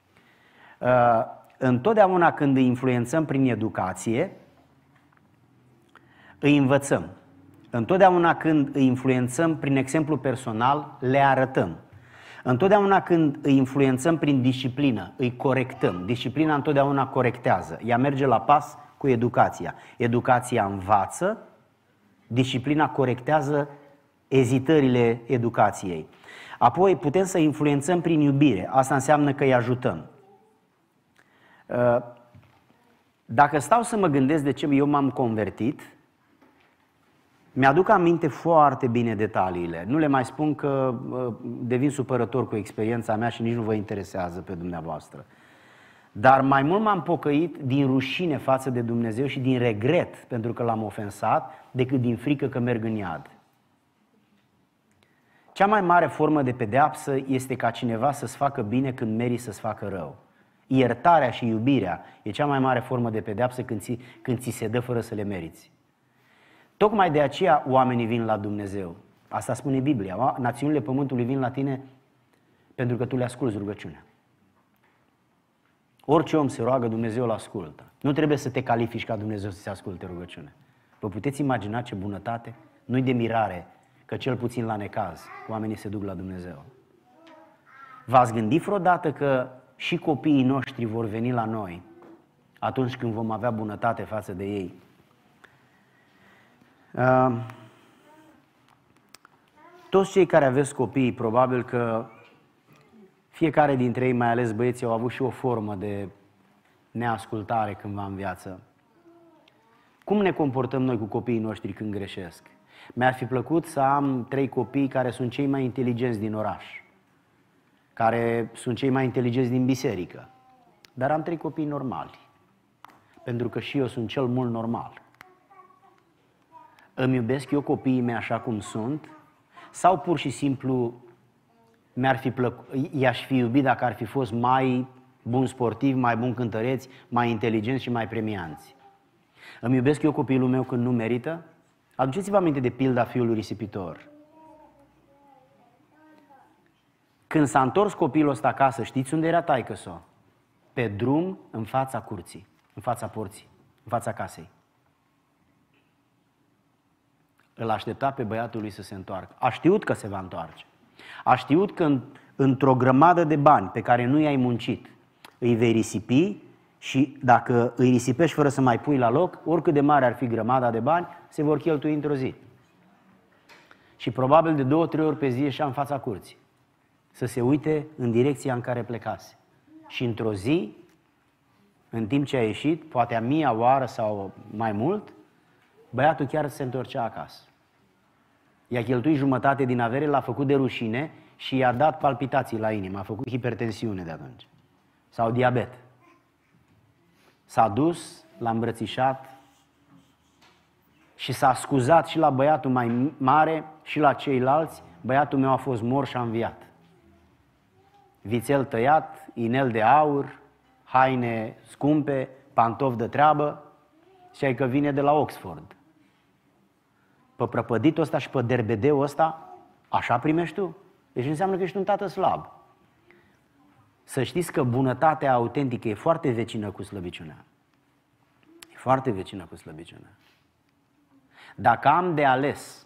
Întotdeauna când îi influențăm prin educație, îi învățăm. Întotdeauna când îi influențăm prin exemplu personal, le arătăm. Întotdeauna când îi influențăm prin disciplină, îi corectăm. Disciplina întotdeauna corectează. Ea merge la pas cu educația. Educația învață, disciplina corectează ezitările educației. Apoi putem să influențăm prin iubire. Asta înseamnă că îi ajutăm. Dacă stau să mă gândesc de ce eu m-am convertit, mi-aduc aminte foarte bine detaliile. Nu le mai spun că devin supărător cu experiența mea și nici nu vă interesează pe dumneavoastră. Dar mai mult m-am pocăit din rușine față de Dumnezeu și din regret pentru că l-am ofensat, decât din frică că merg în iad. Cea mai mare formă de pedeapsă este ca cineva să-ți facă bine când meriți să-ți facă rău. Iertarea și iubirea e cea mai mare formă de pedeapsă când ți se dă fără să le meriți. Tocmai de aceea oamenii vin la Dumnezeu. Asta spune Biblia. Națiunile pământului vin la tine pentru că tu le asculți rugăciunea. Orice om se roagă, Dumnezeu îl ascultă. Nu trebuie să te califici ca Dumnezeu să se asculte rugăciunea. Vă puteți imagina ce bunătate? Nu-i de mirare că cel puțin la necaz oamenii se duc la Dumnezeu. V-ați gândit vreodată că și copiii noștri vor veni la noi atunci când vom avea bunătate față de ei? Toți cei care aveți copii, probabil că fiecare dintre ei, mai ales băieții, au avut și o formă de neascultare cândva în viață. Cum ne comportăm noi cu copiii noștri când greșesc? Mi-ar fi plăcut să am 3 copii care sunt cei mai inteligenți din oraș, care sunt cei mai inteligenți din biserică, dar am 3 copii normali, pentru că și eu sunt cel mult normal. Îmi iubesc eu copiii mei așa cum sunt? Sau pur și simplu i-aș fi iubit dacă ar fi fost mai bun sportiv, mai bun cântăreți, mai inteligenți și mai premianți? Îmi iubesc eu copilul meu când nu merită? Aduceți-vă aminte de pilda fiului risipitor. Când s-a întors copilul ăsta acasă, știți unde era taică-so? Pe drum, în fața curții, în fața porții, în fața casei. Îl aștepta pe băiatul lui să se întoarcă. A știut că se va întoarce. A știut că într-o grămadă de bani pe care nu i-ai muncit, îi vei risipi și dacă îi risipești fără să mai pui la loc, oricât de mare ar fi grămada de bani, se vor cheltui într-o zi. Și probabil de 2-3 ori pe zi ieșea în fața curții, să se uite în direcția în care plecase. Și într-o zi, în timp ce a ieșit, poate a 1000-a oară sau mai mult, băiatul chiar se întorcea acasă. I-a cheltuit jumătate din avere, l-a făcut de rușine și i-a dat palpitații la inimă, a făcut hipertensiune de atunci. Sau diabet. S-a dus, l-a îmbrățișat și s-a scuzat și la băiatul mai mare și la ceilalți. Băiatul meu a fost mort și a înviat. Vițel tăiat, inel de aur, haine scumpe, pantofi de treabă, și că vine de la Oxford. Pe prăpăditul ăsta și pe derbedeul ăsta, așa primești tu? Deci înseamnă că ești un tată slab. Să știți că bunătatea autentică e foarte vecină cu slăbiciunea. E foarte vecină cu slăbiciunea. Dacă am de ales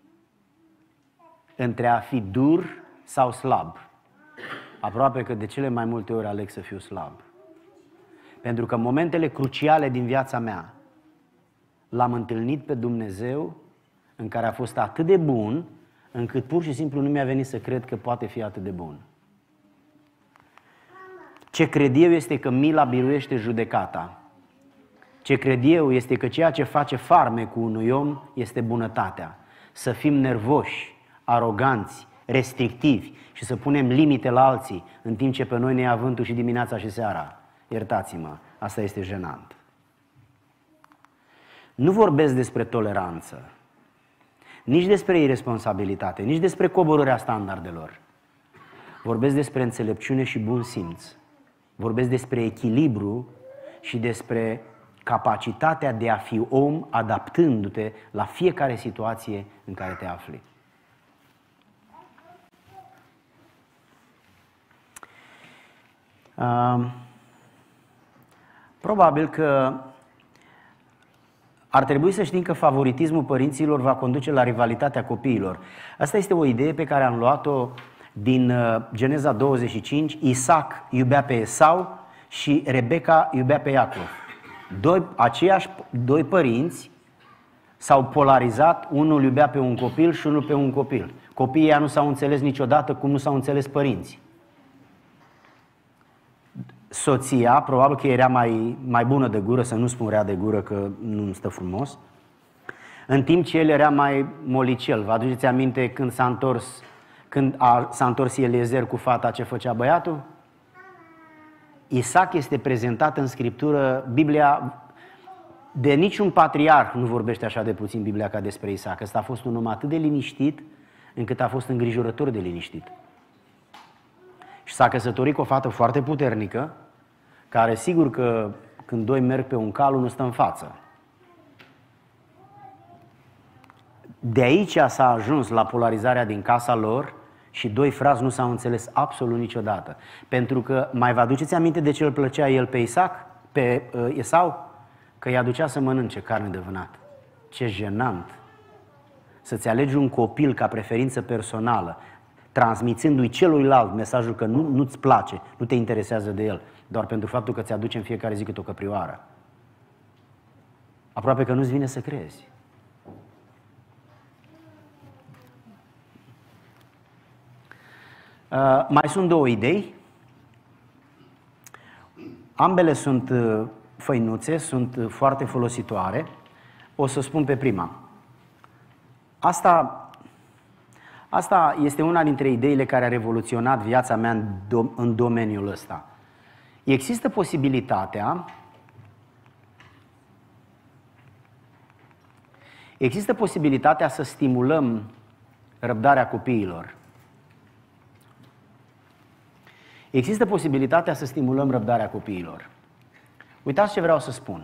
între a fi dur sau slab, aproape că de cele mai multe ori aleg să fiu slab. Pentru că în momentele cruciale din viața mea l-am întâlnit pe Dumnezeu în care a fost atât de bun, încât pur și simplu nu mi-a venit să cred că poate fi atât de bun. Ce cred eu este că mila biruiește judecata. Ce cred eu este că ceea ce face farmecul unui om este bunătatea. Să fim nervoși, aroganți, restrictivi și să punem limite la alții, în timp ce pe noi ne ia vântul și dimineața și seara. Iertați-mă, asta este jenant. Nu vorbesc despre toleranță, nici despre irresponsabilitate, nici despre coborârea standardelor. Vorbesc despre înțelepciune și bun simț. Vorbesc despre echilibru și despre capacitatea de a fi om adaptându-te la fiecare situație în care te afli. Probabil că ar trebui să știm că favoritismul părinților va conduce la rivalitatea copiilor. Asta este o idee pe care am luat-o din Geneza 25. Isaac iubea pe Esau și Rebecca iubea pe Iacov. Aceiași doi părinți s-au polarizat, unul iubea pe un copil și unul pe un copil. Copiii ăia nu s-au înțeles niciodată cum nu s-au înțeles părinții. Soția, probabil că era mai bună de gură, să nu spun rea de gură că nu stă frumos, în timp ce el era mai molicel. Vă aduceți aminte când s-a întors Eliezer cu fata, ce făcea băiatul? Isaac este prezentat în Scriptură, Biblia, de niciun patriarh nu vorbește așa de puțin Biblia ca despre Isaac. Ăsta a fost un om atât de liniștit încât a fost îngrijorător de liniștit. Și s-a căsătorit cu o fată foarte puternică, care sigur că când doi merg pe un cal, unul stă în față. De aici s-a ajuns la polarizarea din casa lor și doi frați nu s-au înțeles absolut niciodată. Pentru că, mai vă aduceți aminte de ce îl plăcea el pe Esau? Că i-a ducea să mănânce carne de vânat. Ce jenant! Să-ți alegi un copil ca preferință personală, transmițându-i celuilalt mesajul că nu-ți place, nu te interesează de el, doar pentru faptul că ți-aduce în fiecare zi câte o căprioară. Aproape că nu-ți vine să crezi. Mai sunt două idei. Ambele sunt făinuțe, sunt foarte folositoare. O să spun pe prima. Asta este una dintre ideile care a revoluționat viața mea în domeniul ăsta. Există posibilitatea să stimulăm răbdarea copiilor. Există posibilitatea să stimulăm răbdarea copiilor. Uitați ce vreau să spun.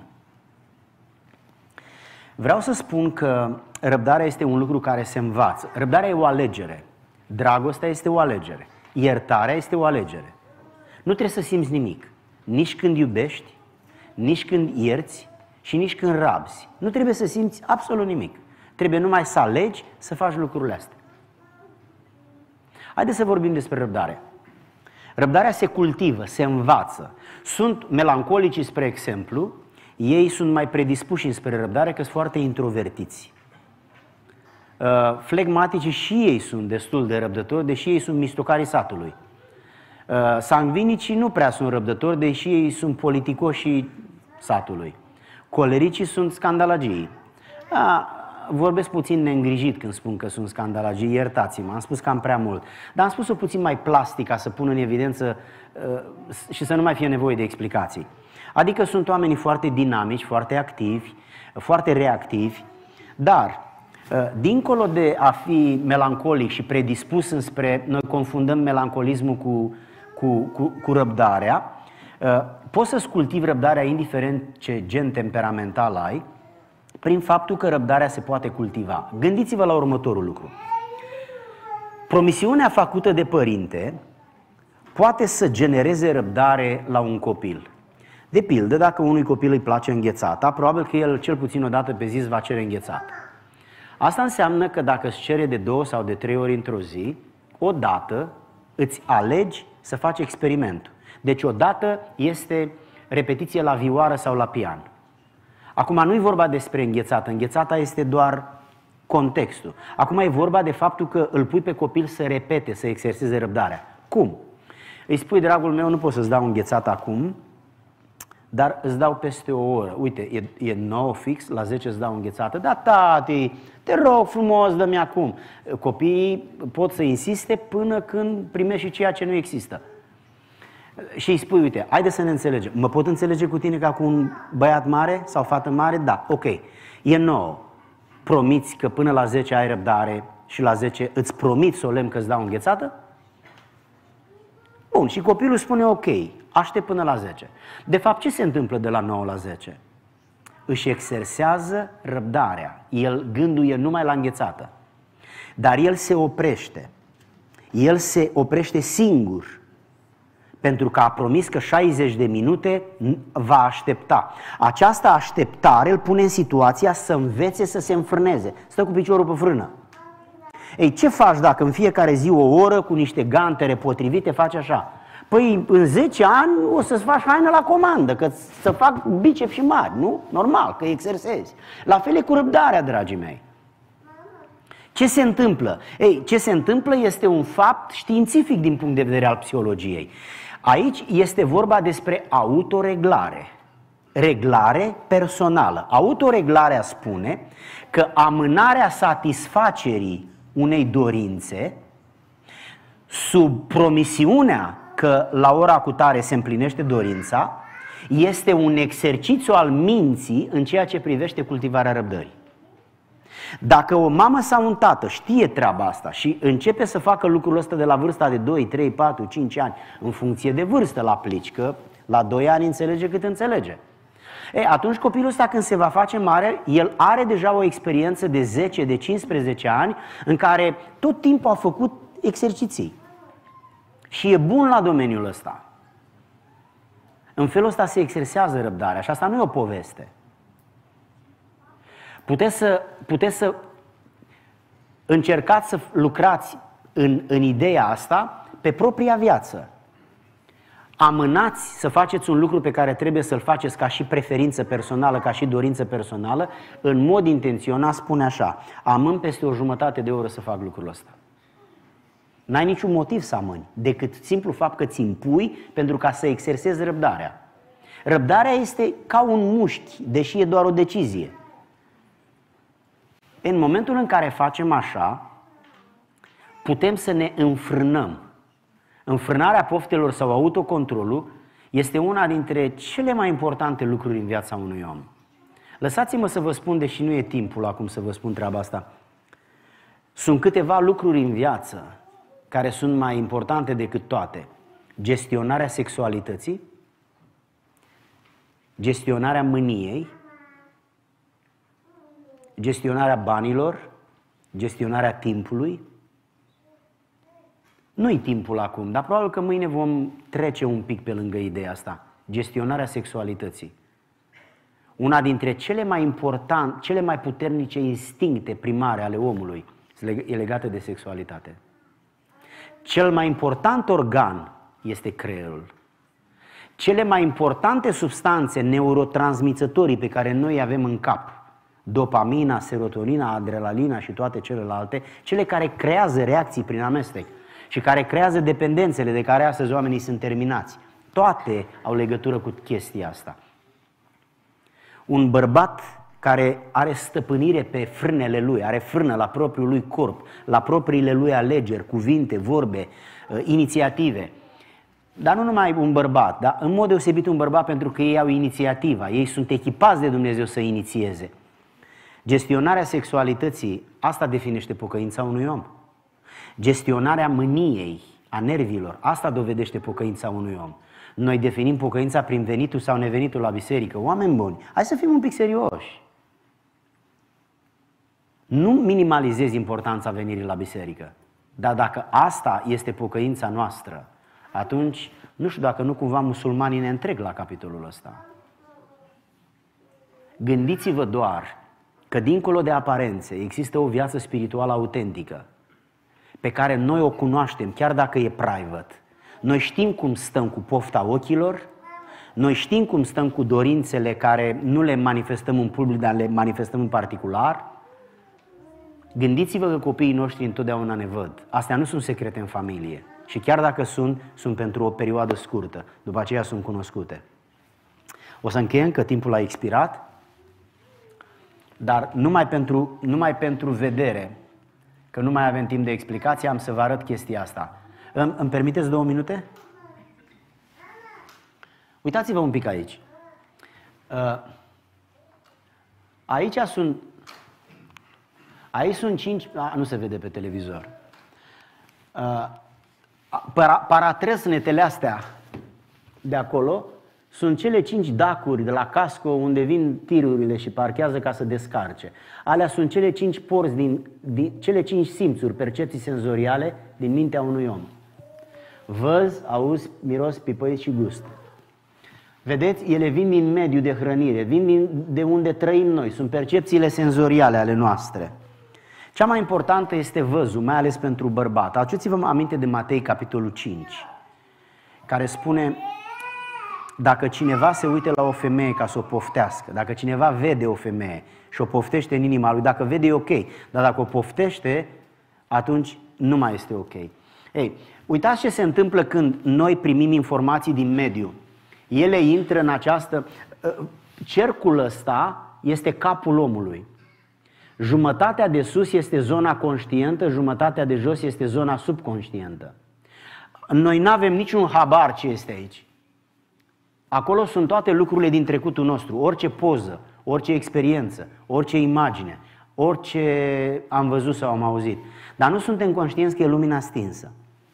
Vreau să spun că răbdarea este un lucru care se învață. Răbdarea e o alegere. Dragostea este o alegere. Iertarea este o alegere. Nu trebuie să simți nimic. Nici când iubești, nici când ierți și nici când rabzi. Nu trebuie să simți absolut nimic. Trebuie numai să alegi să faci lucrurile astea. Haideți să vorbim despre răbdare. Răbdarea se cultivă, se învață. Sunt melancolici, spre exemplu, ei sunt mai predispuși spre răbdare că sunt foarte introvertiți. Flegmaticii și ei sunt destul de răbdători, deși ei sunt mistocarii satului. Sangvinicii nu prea sunt răbdători, deși ei sunt politicoșii satului. Colericii sunt scandalagii. Vorbesc puțin neîngrijit când spun că sunt scandalagii, iertați-mă, am spus cam prea mult. Dar am spus-o puțin mai plastic ca să pun în evidență și să nu mai fie nevoie de explicații. Adică sunt oamenii foarte dinamici, foarte activi, foarte reactivi, dar dincolo de a fi melancolic și predispus înspre, noi confundăm melancolismul cu răbdarea, poți să-ți cultivi răbdarea indiferent ce gen temperamental ai, prin faptul că răbdarea se poate cultiva. Gândiți-vă la următorul lucru. Promisiunea făcută de părinte poate să genereze răbdare la un copil. De pildă, dacă unui copil îi place înghețata, probabil că el cel puțin o dată pe zi îți va cere înghețată. Asta înseamnă că dacă îți cere de 2 sau de 3 ori într-o zi, odată îți alegi să faci experimentul. Deci odată este repetiție la vioară sau la pian. Acum nu e vorba despre înghețată, înghețata este doar contextul. Acum e vorba de faptul că îl pui pe copil să repete, să exerseze răbdarea. Cum? Îi spui, dragul meu, nu pot să-ți dau înghețată acum, dar îți dau peste o oră. Uite, e 9 fix, la 10 îți dau înghețată. Da, tati, te rog frumos, dă-mi acum. Copiii pot să insiste până când primești și ceea ce nu există. Și îi spui, uite, haide să ne înțelegem. Mă pot înțelege cu tine ca cu un băiat mare sau fată mare? Da, ok. E 9. Promiți că până la 10 ai răbdare și la 10 îți promit solemn că îți dau înghețată? Bun, și copilul spune ok, aștept până la 10. De fapt, ce se întâmplă de la 9 la 10? își exersează răbdarea. El gânduie numai la înghețată. Dar el se oprește. El se oprește singur. Pentru că a promis că 60 de minute va aștepta. Această așteptare îl pune în situația să învețe să se înfrâneze. Stă cu piciorul pe frână. Ei, ce faci dacă în fiecare zi o oră cu niște gantere potrivite faci așa? Păi în 10 ani o să-ți faci haină la comandă, că să fac bicepsi mari, nu? Normal, că exersezi. La fel e cu răbdarea, dragii mei. Ce se întâmplă? Ei, ce se întâmplă este un fapt științific din punct de vedere al psihologiei. Aici este vorba despre autoreglare. Reglare personală. Autoreglarea spune că amânarea satisfacerii unei dorințe sub promisiunea că la ora cutare se împlinește dorința este un exercițiu al minții în ceea ce privește cultivarea răbdării. Dacă o mamă sau un tată știe treaba asta și începe să facă lucrul ăsta de la vârsta de 2, 3, 4, 5 ani, în funcție de vârstă îl aplici, că la 2 ani înțelege cât înțelege. Atunci copilul ăsta când se va face mare, el are deja o experiență de 10, de 15 ani în care tot timpul a făcut exerciții. Și e bun la domeniul ăsta. În felul ăsta se exersează răbdarea și asta nu e o poveste. Puteți să încercați să lucrați în ideea asta pe propria viață. Amânați să faceți un lucru pe care trebuie să-l faceți ca și preferință personală, ca și dorință personală, în mod intenționat spune așa: amân peste o jumătate de oră să fac lucrul ăsta. N-ai niciun motiv să amâni, decât simplu fapt că ți impui pentru ca să exersezi răbdarea. Răbdarea este ca un mușchi, deși e doar o decizie. În momentul în care facem așa, putem să ne înfrânăm. Înfrânarea poftelor sau autocontrolul este una dintre cele mai importante lucruri în viața unui om. Lăsați-mă să vă spun, deși nu e timpul acum să vă spun treaba asta, sunt câteva lucruri în viață care sunt mai importante decât toate. Gestionarea sexualității, gestionarea mâniei, gestionarea banilor, gestionarea timpului. Nu-i timpul acum, dar probabil că mâine vom trece un pic pe lângă ideea asta. Gestionarea sexualității. Una dintre cele mai puternice instincte primare ale omului e legată de sexualitate. Cel mai important organ este creierul. Cele mai importante substanțe neurotransmițătorii pe care noi avem în cap, dopamina, serotonina, adrenalina și toate celelalte, cele care creează reacții prin amestec și care creează dependențele de care astăzi oamenii sunt terminați, toate au legătură cu chestia asta. Un bărbat care are stăpânire pe frânele lui, are frână la propriul lui corp, la propriile lui alegeri, cuvinte, vorbe, inițiative. Dar nu numai un bărbat, dar în mod deosebit un bărbat, pentru că ei au inițiativa, ei sunt echipați de Dumnezeu să inițieze. Gestionarea sexualității, asta definește pocăința unui om. Gestionarea mâniei, a nervilor, asta dovedește pocăința unui om. Noi definim pocăința prin venitul sau nevenitul la biserică. Oameni buni, hai să fim un pic serioși. Nu minimalizezi importanța venirii la biserică, dar dacă asta este pocăința noastră, atunci nu știu dacă nu cumva musulmanii ne întreg la capitolul ăsta. Gândiți-vă doar că dincolo de aparențe există o viață spirituală autentică pe care noi o cunoaștem, chiar dacă e private. Noi știm cum stăm cu pofta ochilor, noi știm cum stăm cu dorințele care nu le manifestăm în public, dar le manifestăm în particular. Gândiți-vă că copiii noștri întotdeauna ne văd. Astea nu sunt secrete în familie. Și chiar dacă sunt pentru o perioadă scurtă. După aceea sunt cunoscute. O să încheiem că timpul a expirat, dar numai pentru vedere, că nu mai avem timp de explicație, am să vă arăt chestia asta. Îmi permiteți 2 minute? Uitați-vă un pic aici. Aici sunt 5... Nu se vede pe televizor. Paratresnetele astea de acolo sunt cele 5 dacuri de la Casco unde vin tirurile și parchează ca să descarce. Alea sunt cele 5 porți cele 5 simțuri, percepții senzoriale din mintea unui om. Văz, auz, miros, pipăiți și gust. Vedeți, ele vin din mediul de hrănire, vin de unde trăim noi, sunt percepțiile senzoriale ale noastre. Cea mai importantă este văzul, mai ales pentru bărbat. Aduceți-vă aminte de Matei, capitolul 5, care spune: dacă cineva se uită la o femeie ca să o poftească, dacă cineva vede o femeie și o poftește în inima lui, dacă vede e ok, dar dacă o poftește, atunci nu mai este ok. Ei, uitați ce se întâmplă când noi primim informații din mediu. Ele intră în această... Cercul ăsta este capul omului. Jumătatea de sus este zona conștientă, jumătatea de jos este zona subconștientă. Noi nu avem niciun habar ce este aici. Acolo sunt toate lucrurile din trecutul nostru, orice poză, orice experiență, orice imagine, orice am văzut sau am auzit. Dar nu suntem conștienți că e lumina stinsă.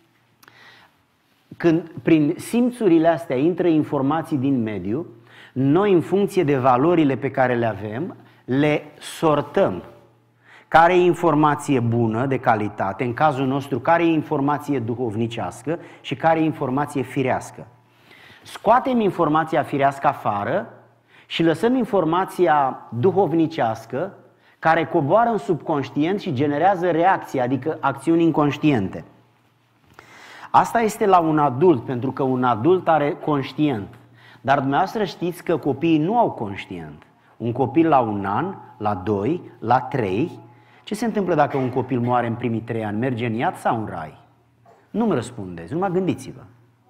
Când prin simțurile astea intră informații din mediu, noi, în funcție de valorile pe care le avem, le sortăm. Care e informație bună, de calitate, în cazul nostru, care e informație duhovnicească și care e informație firească. Scoatem informația firească afară și lăsăm informația duhovnicească care coboară în subconștient și generează reacții, adică acțiuni inconștiente. Asta este la un adult, pentru că un adult are conștient. Dar dumneavoastră știți că copiii nu au conștient. Un copil la 1 an, la 2, la 3, ce se întâmplă dacă un copil moare în primii 3 ani? Merge în iad sau în rai? Nu-mi răspundeți, numai gândiți-vă.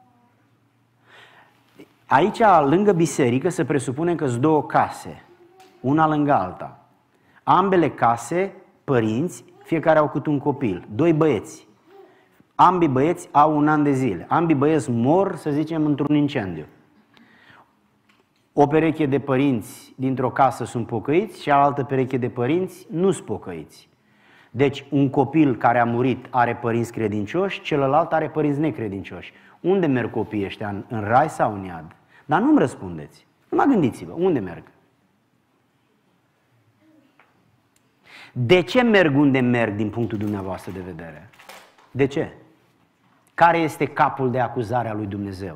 Aici, lângă biserică, se presupune că sunt 2 case, una lângă alta. Ambele case, părinți, fiecare au câte un copil, 2 băieți. Ambii băieți au 1 an de zile. Ambii băieți mor, să zicem, într-un incendiu. O pereche de părinți dintr-o casă sunt pocăiți și altă pereche de părinți nu sunt pocăiți. Deci un copil care a murit are părinți credincioși, celălalt are părinți necredincioși. Unde merg copiii ăștia? În rai sau în iad? Dar nu-mi răspundeți. Numai gândiți-vă, unde merg? De ce merg unde merg din punctul dumneavoastră de vedere? De ce? Care este capul de acuzare a lui Dumnezeu?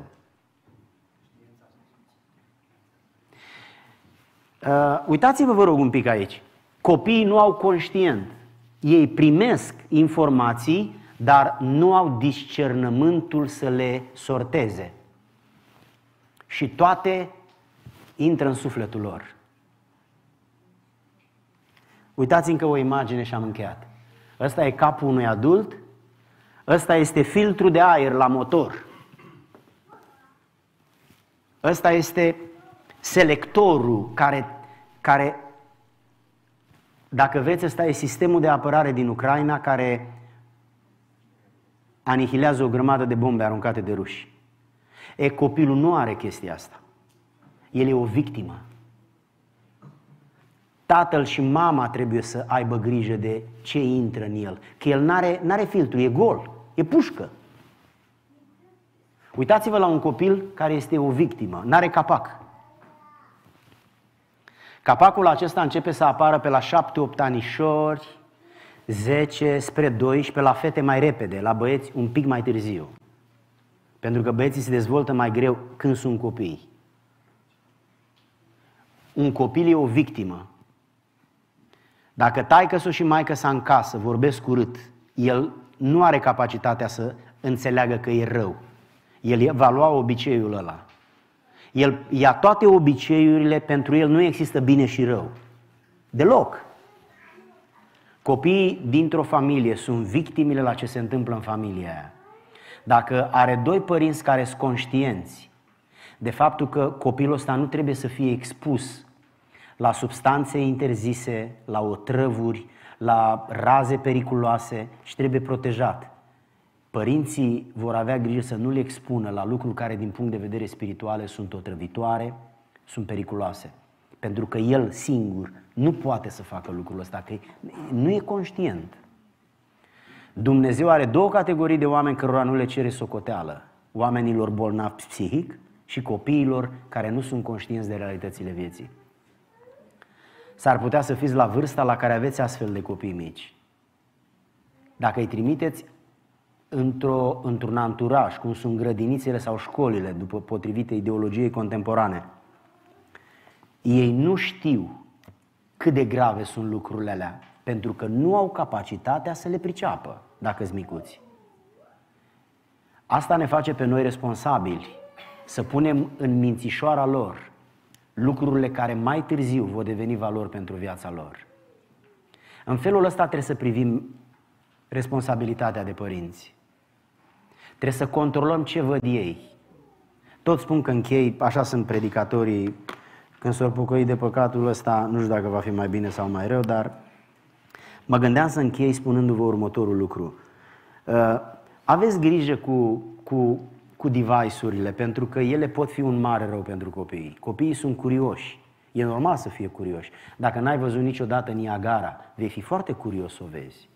Uitați-vă, vă rog, un pic aici. Copiii nu au conștient. Ei primesc informații, dar nu au discernământul să le sorteze. Și toate intră în sufletul lor. Uitați încă o imagine și am încheiat. Ăsta e capul unui adult, ăsta este filtrul de aer la motor. Ăsta este selectorul care, dacă vreți, ăsta e sistemul de apărare din Ucraina care anihilează o grămadă de bombe aruncate de ruși. Copilul nu are chestia asta. El e o victimă. Tatăl și mama trebuie să aibă grijă de ce intră în el. Că el n-are filtru, e gol, e pușcă. Uitați-vă la un copil care este o victimă, n-are capac. Capacul acesta începe să apară pe la 7-8 anișori, 10 spre 12, la fete mai repede, la băieți un pic mai târziu. Pentru că băieții se dezvoltă mai greu când sunt copii. Un copil e o victimă. Dacă taică-s-o și maică-sa în casă vorbesc urât, el nu are capacitatea să înțeleagă că e rău. El va lua obiceiul ăla. El ia toate obiceiurile, pentru el nu există bine și rău. Deloc. Copiii dintr-o familie sunt victimele la ce se întâmplă în familia aia. Dacă are 2 părinți care sunt conștienți de faptul că copilul ăsta nu trebuie să fie expus la substanțe interzise, la otrăvuri, la raze periculoase și trebuie protejat. Părinții vor avea grijă să nu le expună la lucruri care din punct de vedere spiritual sunt otrăvitoare, sunt periculoase. Pentru că el singur nu poate să facă lucrul ăsta, că nu e conștient. Dumnezeu are 2 categorii de oameni cărora nu le cere socoteală. Oamenilor bolnavi psihic și copiilor care nu sunt conștienți de realitățile vieții. S-ar putea să fiți la vârsta la care aveți astfel de copii mici. Dacă îi trimiteți într-un anturaj, cum sunt grădinițele sau școlile, după potrivite ideologiei contemporane, ei nu știu cât de grave sunt lucrurile alea, pentru că nu au capacitatea să le priceapă, dacă-s micuți. Asta ne face pe noi responsabili, să punem în mințișoara lor lucrurile care mai târziu vor deveni valori pentru viața lor. În felul ăsta trebuie să privim responsabilitatea de părinți. Trebuie să controlăm ce văd ei. Toți spun că închei, așa sunt predicatorii, când s-au pocăit de păcatul ăsta, nu știu dacă va fi mai bine sau mai rău, dar mă gândeam să închei spunându-vă următorul lucru. Aveți grijă cu device-urile, pentru că ele pot fi un mare rău pentru copii. Copiii sunt curioși. E normal să fie curioși. Dacă n-ai văzut niciodată Niagara, vei fi foarte curios să o vezi.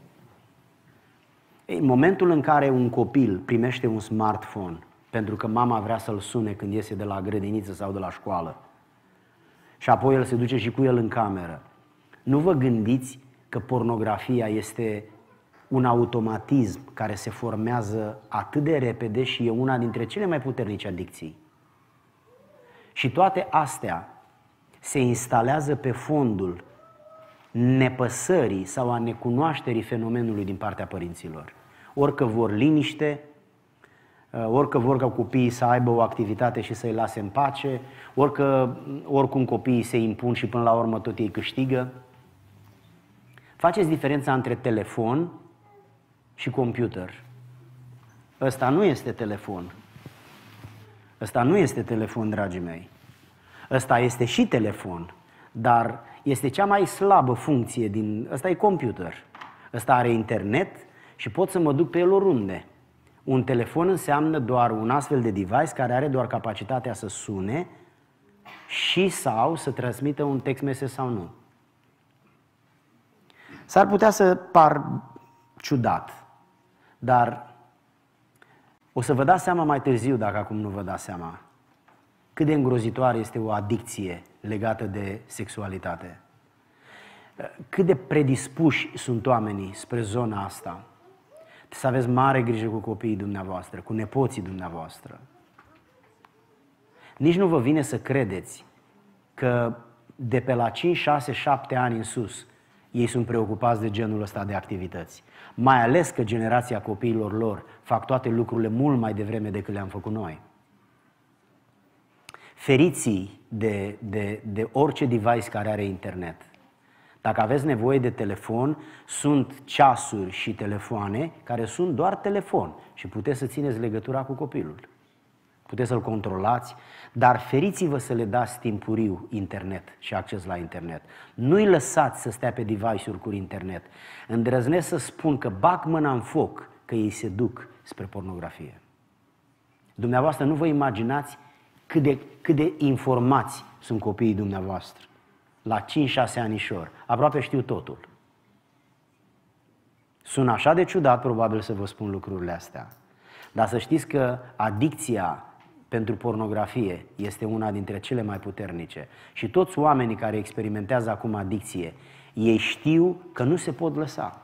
În momentul în care un copil primește un smartphone, pentru că mama vrea să-l sune când iese de la grădiniță sau de la școală, și apoi el se duce și cu el în cameră, nu vă gândiți că pornografia este un automatism care se formează atât de repede și e una dintre cele mai puternice adicții. Și toate astea se instalează pe fondul nepăsării sau a necunoașterii fenomenului din partea părinților. Orică vor liniște, orică vor ca copiii să aibă o activitate și să-i lase în pace, oricum copiii se impun și până la urmă tot ei câștigă. Faceți diferența între telefon și computer. Ăsta nu este telefon. Ăsta nu este telefon, dragii mei. Ăsta este și telefon, dar este cea mai slabă funcție din... Ăsta e computer. Ăsta are internet și pot să mă duc pe el oriunde. Un telefon înseamnă doar un astfel de device care are doar capacitatea să sune și sau să transmită un text message sau nu. S-ar putea să par ciudat, dar o să vă dați seama mai târziu, dacă acum nu vă dați seama, cât de îngrozitoare este o adicție legată de sexualitate. Cât de predispuși sunt oamenii spre zona asta. Să aveți mare grijă cu copiii dumneavoastră, cu nepoții dumneavoastră. Nici nu vă vine să credeți că de pe la 5, 6, 7 ani în sus ei sunt preocupați de genul ăsta de activități. Mai ales că generația copiilor lor fac toate lucrurile mult mai devreme decât le-am făcut noi. Feriți de orice device care are internet. Dacă aveți nevoie de telefon, sunt ceasuri și telefoane care sunt doar telefon și puteți să țineți legătura cu copilul. Puteți să-l controlați, dar feriți-vă să le dați timpuriu internet și acces la internet. Nu-i lăsați să stea pe device-uri cu internet. Îndrăznesc să spun că bag mâna în foc că ei se duc spre pornografie. Dumneavoastră nu vă imaginați cât de informați sunt copiii dumneavoastră. La 5-6 anișori, aproape știu totul. Sună așa de ciudat, probabil, să vă spun lucrurile astea. Dar să știți că adicția pentru pornografie este una dintre cele mai puternice. Și toți oamenii care experimentează acum adicție, ei știu că nu se pot lăsa.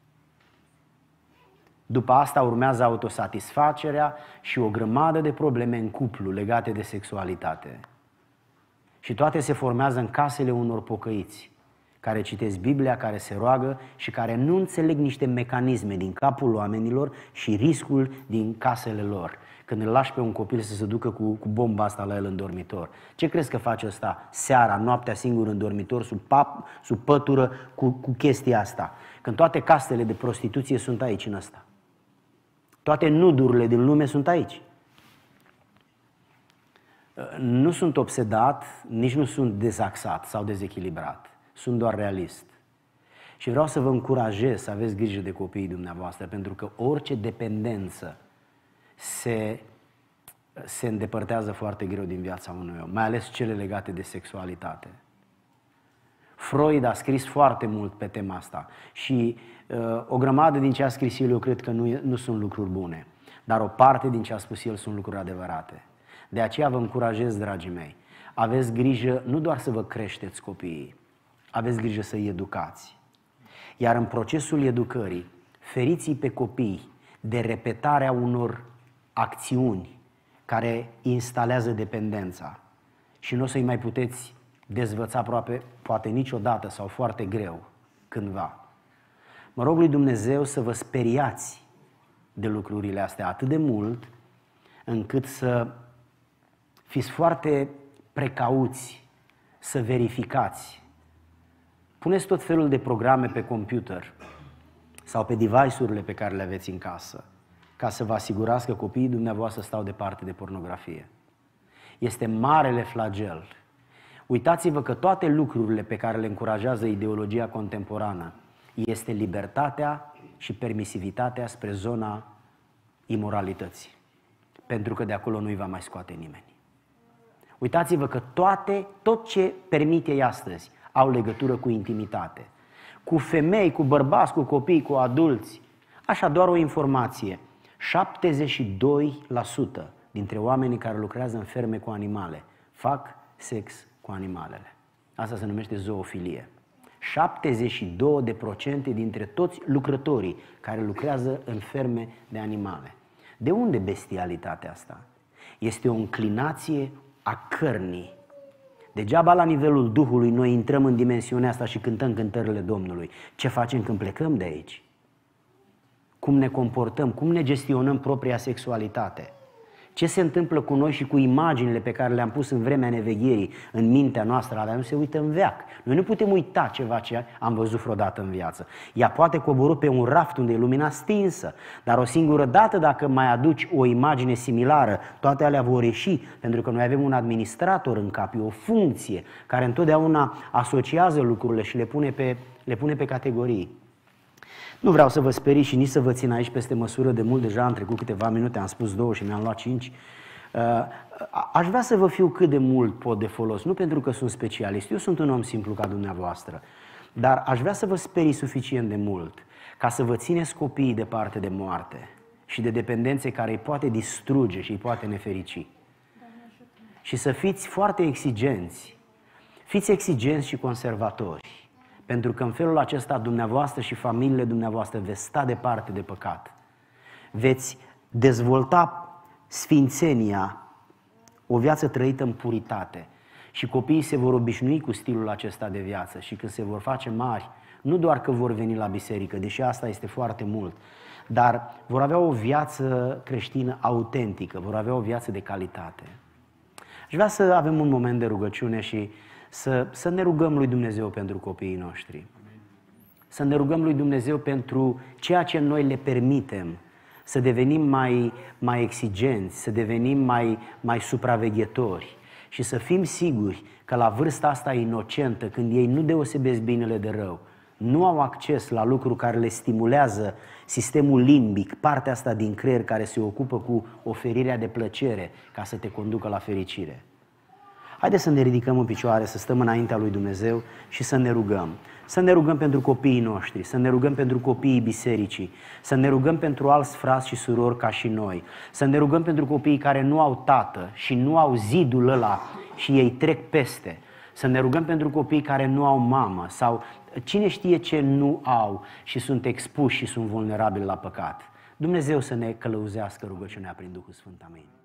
După asta urmează autosatisfacerea și o grămadă de probleme în cuplu legate de sexualitate. Și toate se formează în casele unor pocăiți, care citesc Biblia, care se roagă și care nu înțeleg niște mecanisme din capul oamenilor și riscul din casele lor. Când îl lași pe un copil să se ducă cu bomba asta la el în dormitor. Ce crezi că face ăsta seara, noaptea, singur în dormitor, sub pătură, cu chestia asta? Când toate casele de prostituție sunt aici în ăsta. Toate nudurile din lume sunt aici. Nu sunt obsedat, nici nu sunt dezaxat sau dezechilibrat. Sunt doar realist. Și vreau să vă încurajez să aveți grijă de copiii dumneavoastră, pentru că orice dependență se îndepărtează foarte greu din viața unui om, mai ales cele legate de sexualitate. Freud a scris foarte mult pe tema asta și o grămadă din ce a scris el, eu cred că nu sunt lucruri bune, dar o parte din ce a spus el sunt lucruri adevărate. De aceea vă încurajez, dragii mei, aveți grijă nu doar să vă creșteți copiii, aveți grijă să îi educați. Iar în procesul educării, feriți-i pe copii de repetarea unor acțiuni care instalează dependența și nu o să-i mai puteți dezvăța aproape, poate niciodată sau foarte greu, cândva. Mă rog lui Dumnezeu să vă speriați de lucrurile astea atât de mult, încât să fiți foarte precauți, să verificați. Puneți tot felul de programe pe computer sau pe device-urile pe care le aveți în casă, ca să vă asigurați că copiii dumneavoastră stau departe de pornografie. Este marele flagel. Uitați-vă că toate lucrurile pe care le încurajează ideologia contemporană este libertatea și permisivitatea spre zona imoralității, pentru că de acolo nu-i va mai scoate nimeni. Uitați-vă că tot ce permite ei astăzi au legătură cu intimitate, cu femei, cu bărbați, cu copii, cu adulți. Așa, doar o informație. 72% dintre oamenii care lucrează în ferme cu animale fac sex cu animalele. Asta se numește zoofilie. 72% dintre toți lucrătorii care lucrează în ferme de animale. De unde bestialitatea asta? Este o înclinație a cărnii. Degeaba la nivelul Duhului noi intrăm în dimensiunea asta și cântăm cântările Domnului. Ce facem când plecăm de aici? Cum ne comportăm? Cum ne gestionăm propria sexualitate? Ce se întâmplă cu noi și cu imaginile pe care le-am pus în vremea nevegherii în mintea noastră? Alea nu se uită în veac. Noi nu putem uita ceva ce am văzut vreodată în viață. Ea poate coborî pe un raft unde e lumina stinsă, dar o singură dată dacă mai aduci o imagine similară, toate alea vor ieși, pentru că noi avem un administrator în cap, e o funcție care întotdeauna asociază lucrurile și le pune pe categorii. Nu vreau să vă sperii și nici să vă țin aici peste măsură, de mult deja am trecut câteva minute, am spus 2 și mi-am luat 5. Aș vrea să vă fiu cât de mult pot de folos, nu pentru că sunt specialist, eu sunt un om simplu ca dumneavoastră, dar aș vrea să vă sperii suficient de mult ca să vă țineți copiii departe de moarte și de dependențe care îi poate distruge și îi poate neferici. Și să fiți foarte exigenți, fiți exigenți și conservatori. Pentru că în felul acesta dumneavoastră și familiile dumneavoastră veți sta departe de păcat. Veți dezvolta sfințenia, o viață trăită în puritate. Și copiii se vor obișnui cu stilul acesta de viață și când se vor face mari, nu doar că vor veni la biserică, deși asta este foarte mult, dar vor avea o viață creștină autentică, vor avea o viață de calitate. Aș vrea să avem un moment de rugăciune și să ne rugăm lui Dumnezeu pentru copiii noștri. Să ne rugăm lui Dumnezeu pentru ceea ce noi le permitem, să devenim mai exigenți, să devenim mai supraveghetori și să fim siguri că la vârsta asta inocentă, când ei nu deosebesc binele de rău, nu au acces la lucruri care le stimulează sistemul limbic, partea asta din creier care se ocupă cu oferirea de plăcere ca să te conducă la fericire. Haideți să ne ridicăm în picioare, să stăm înaintea lui Dumnezeu și să ne rugăm. Să ne rugăm pentru copiii noștri, să ne rugăm pentru copiii bisericii, să ne rugăm pentru alți frați și surori ca și noi, să ne rugăm pentru copiii care nu au tată și nu au zidul ăla și ei trec peste, să ne rugăm pentru copiii care nu au mamă sau cine știe ce nu au și sunt expuși și sunt vulnerabili la păcat. Dumnezeu să ne călăuzească rugăciunea prin Duhul Sfânt. Amin.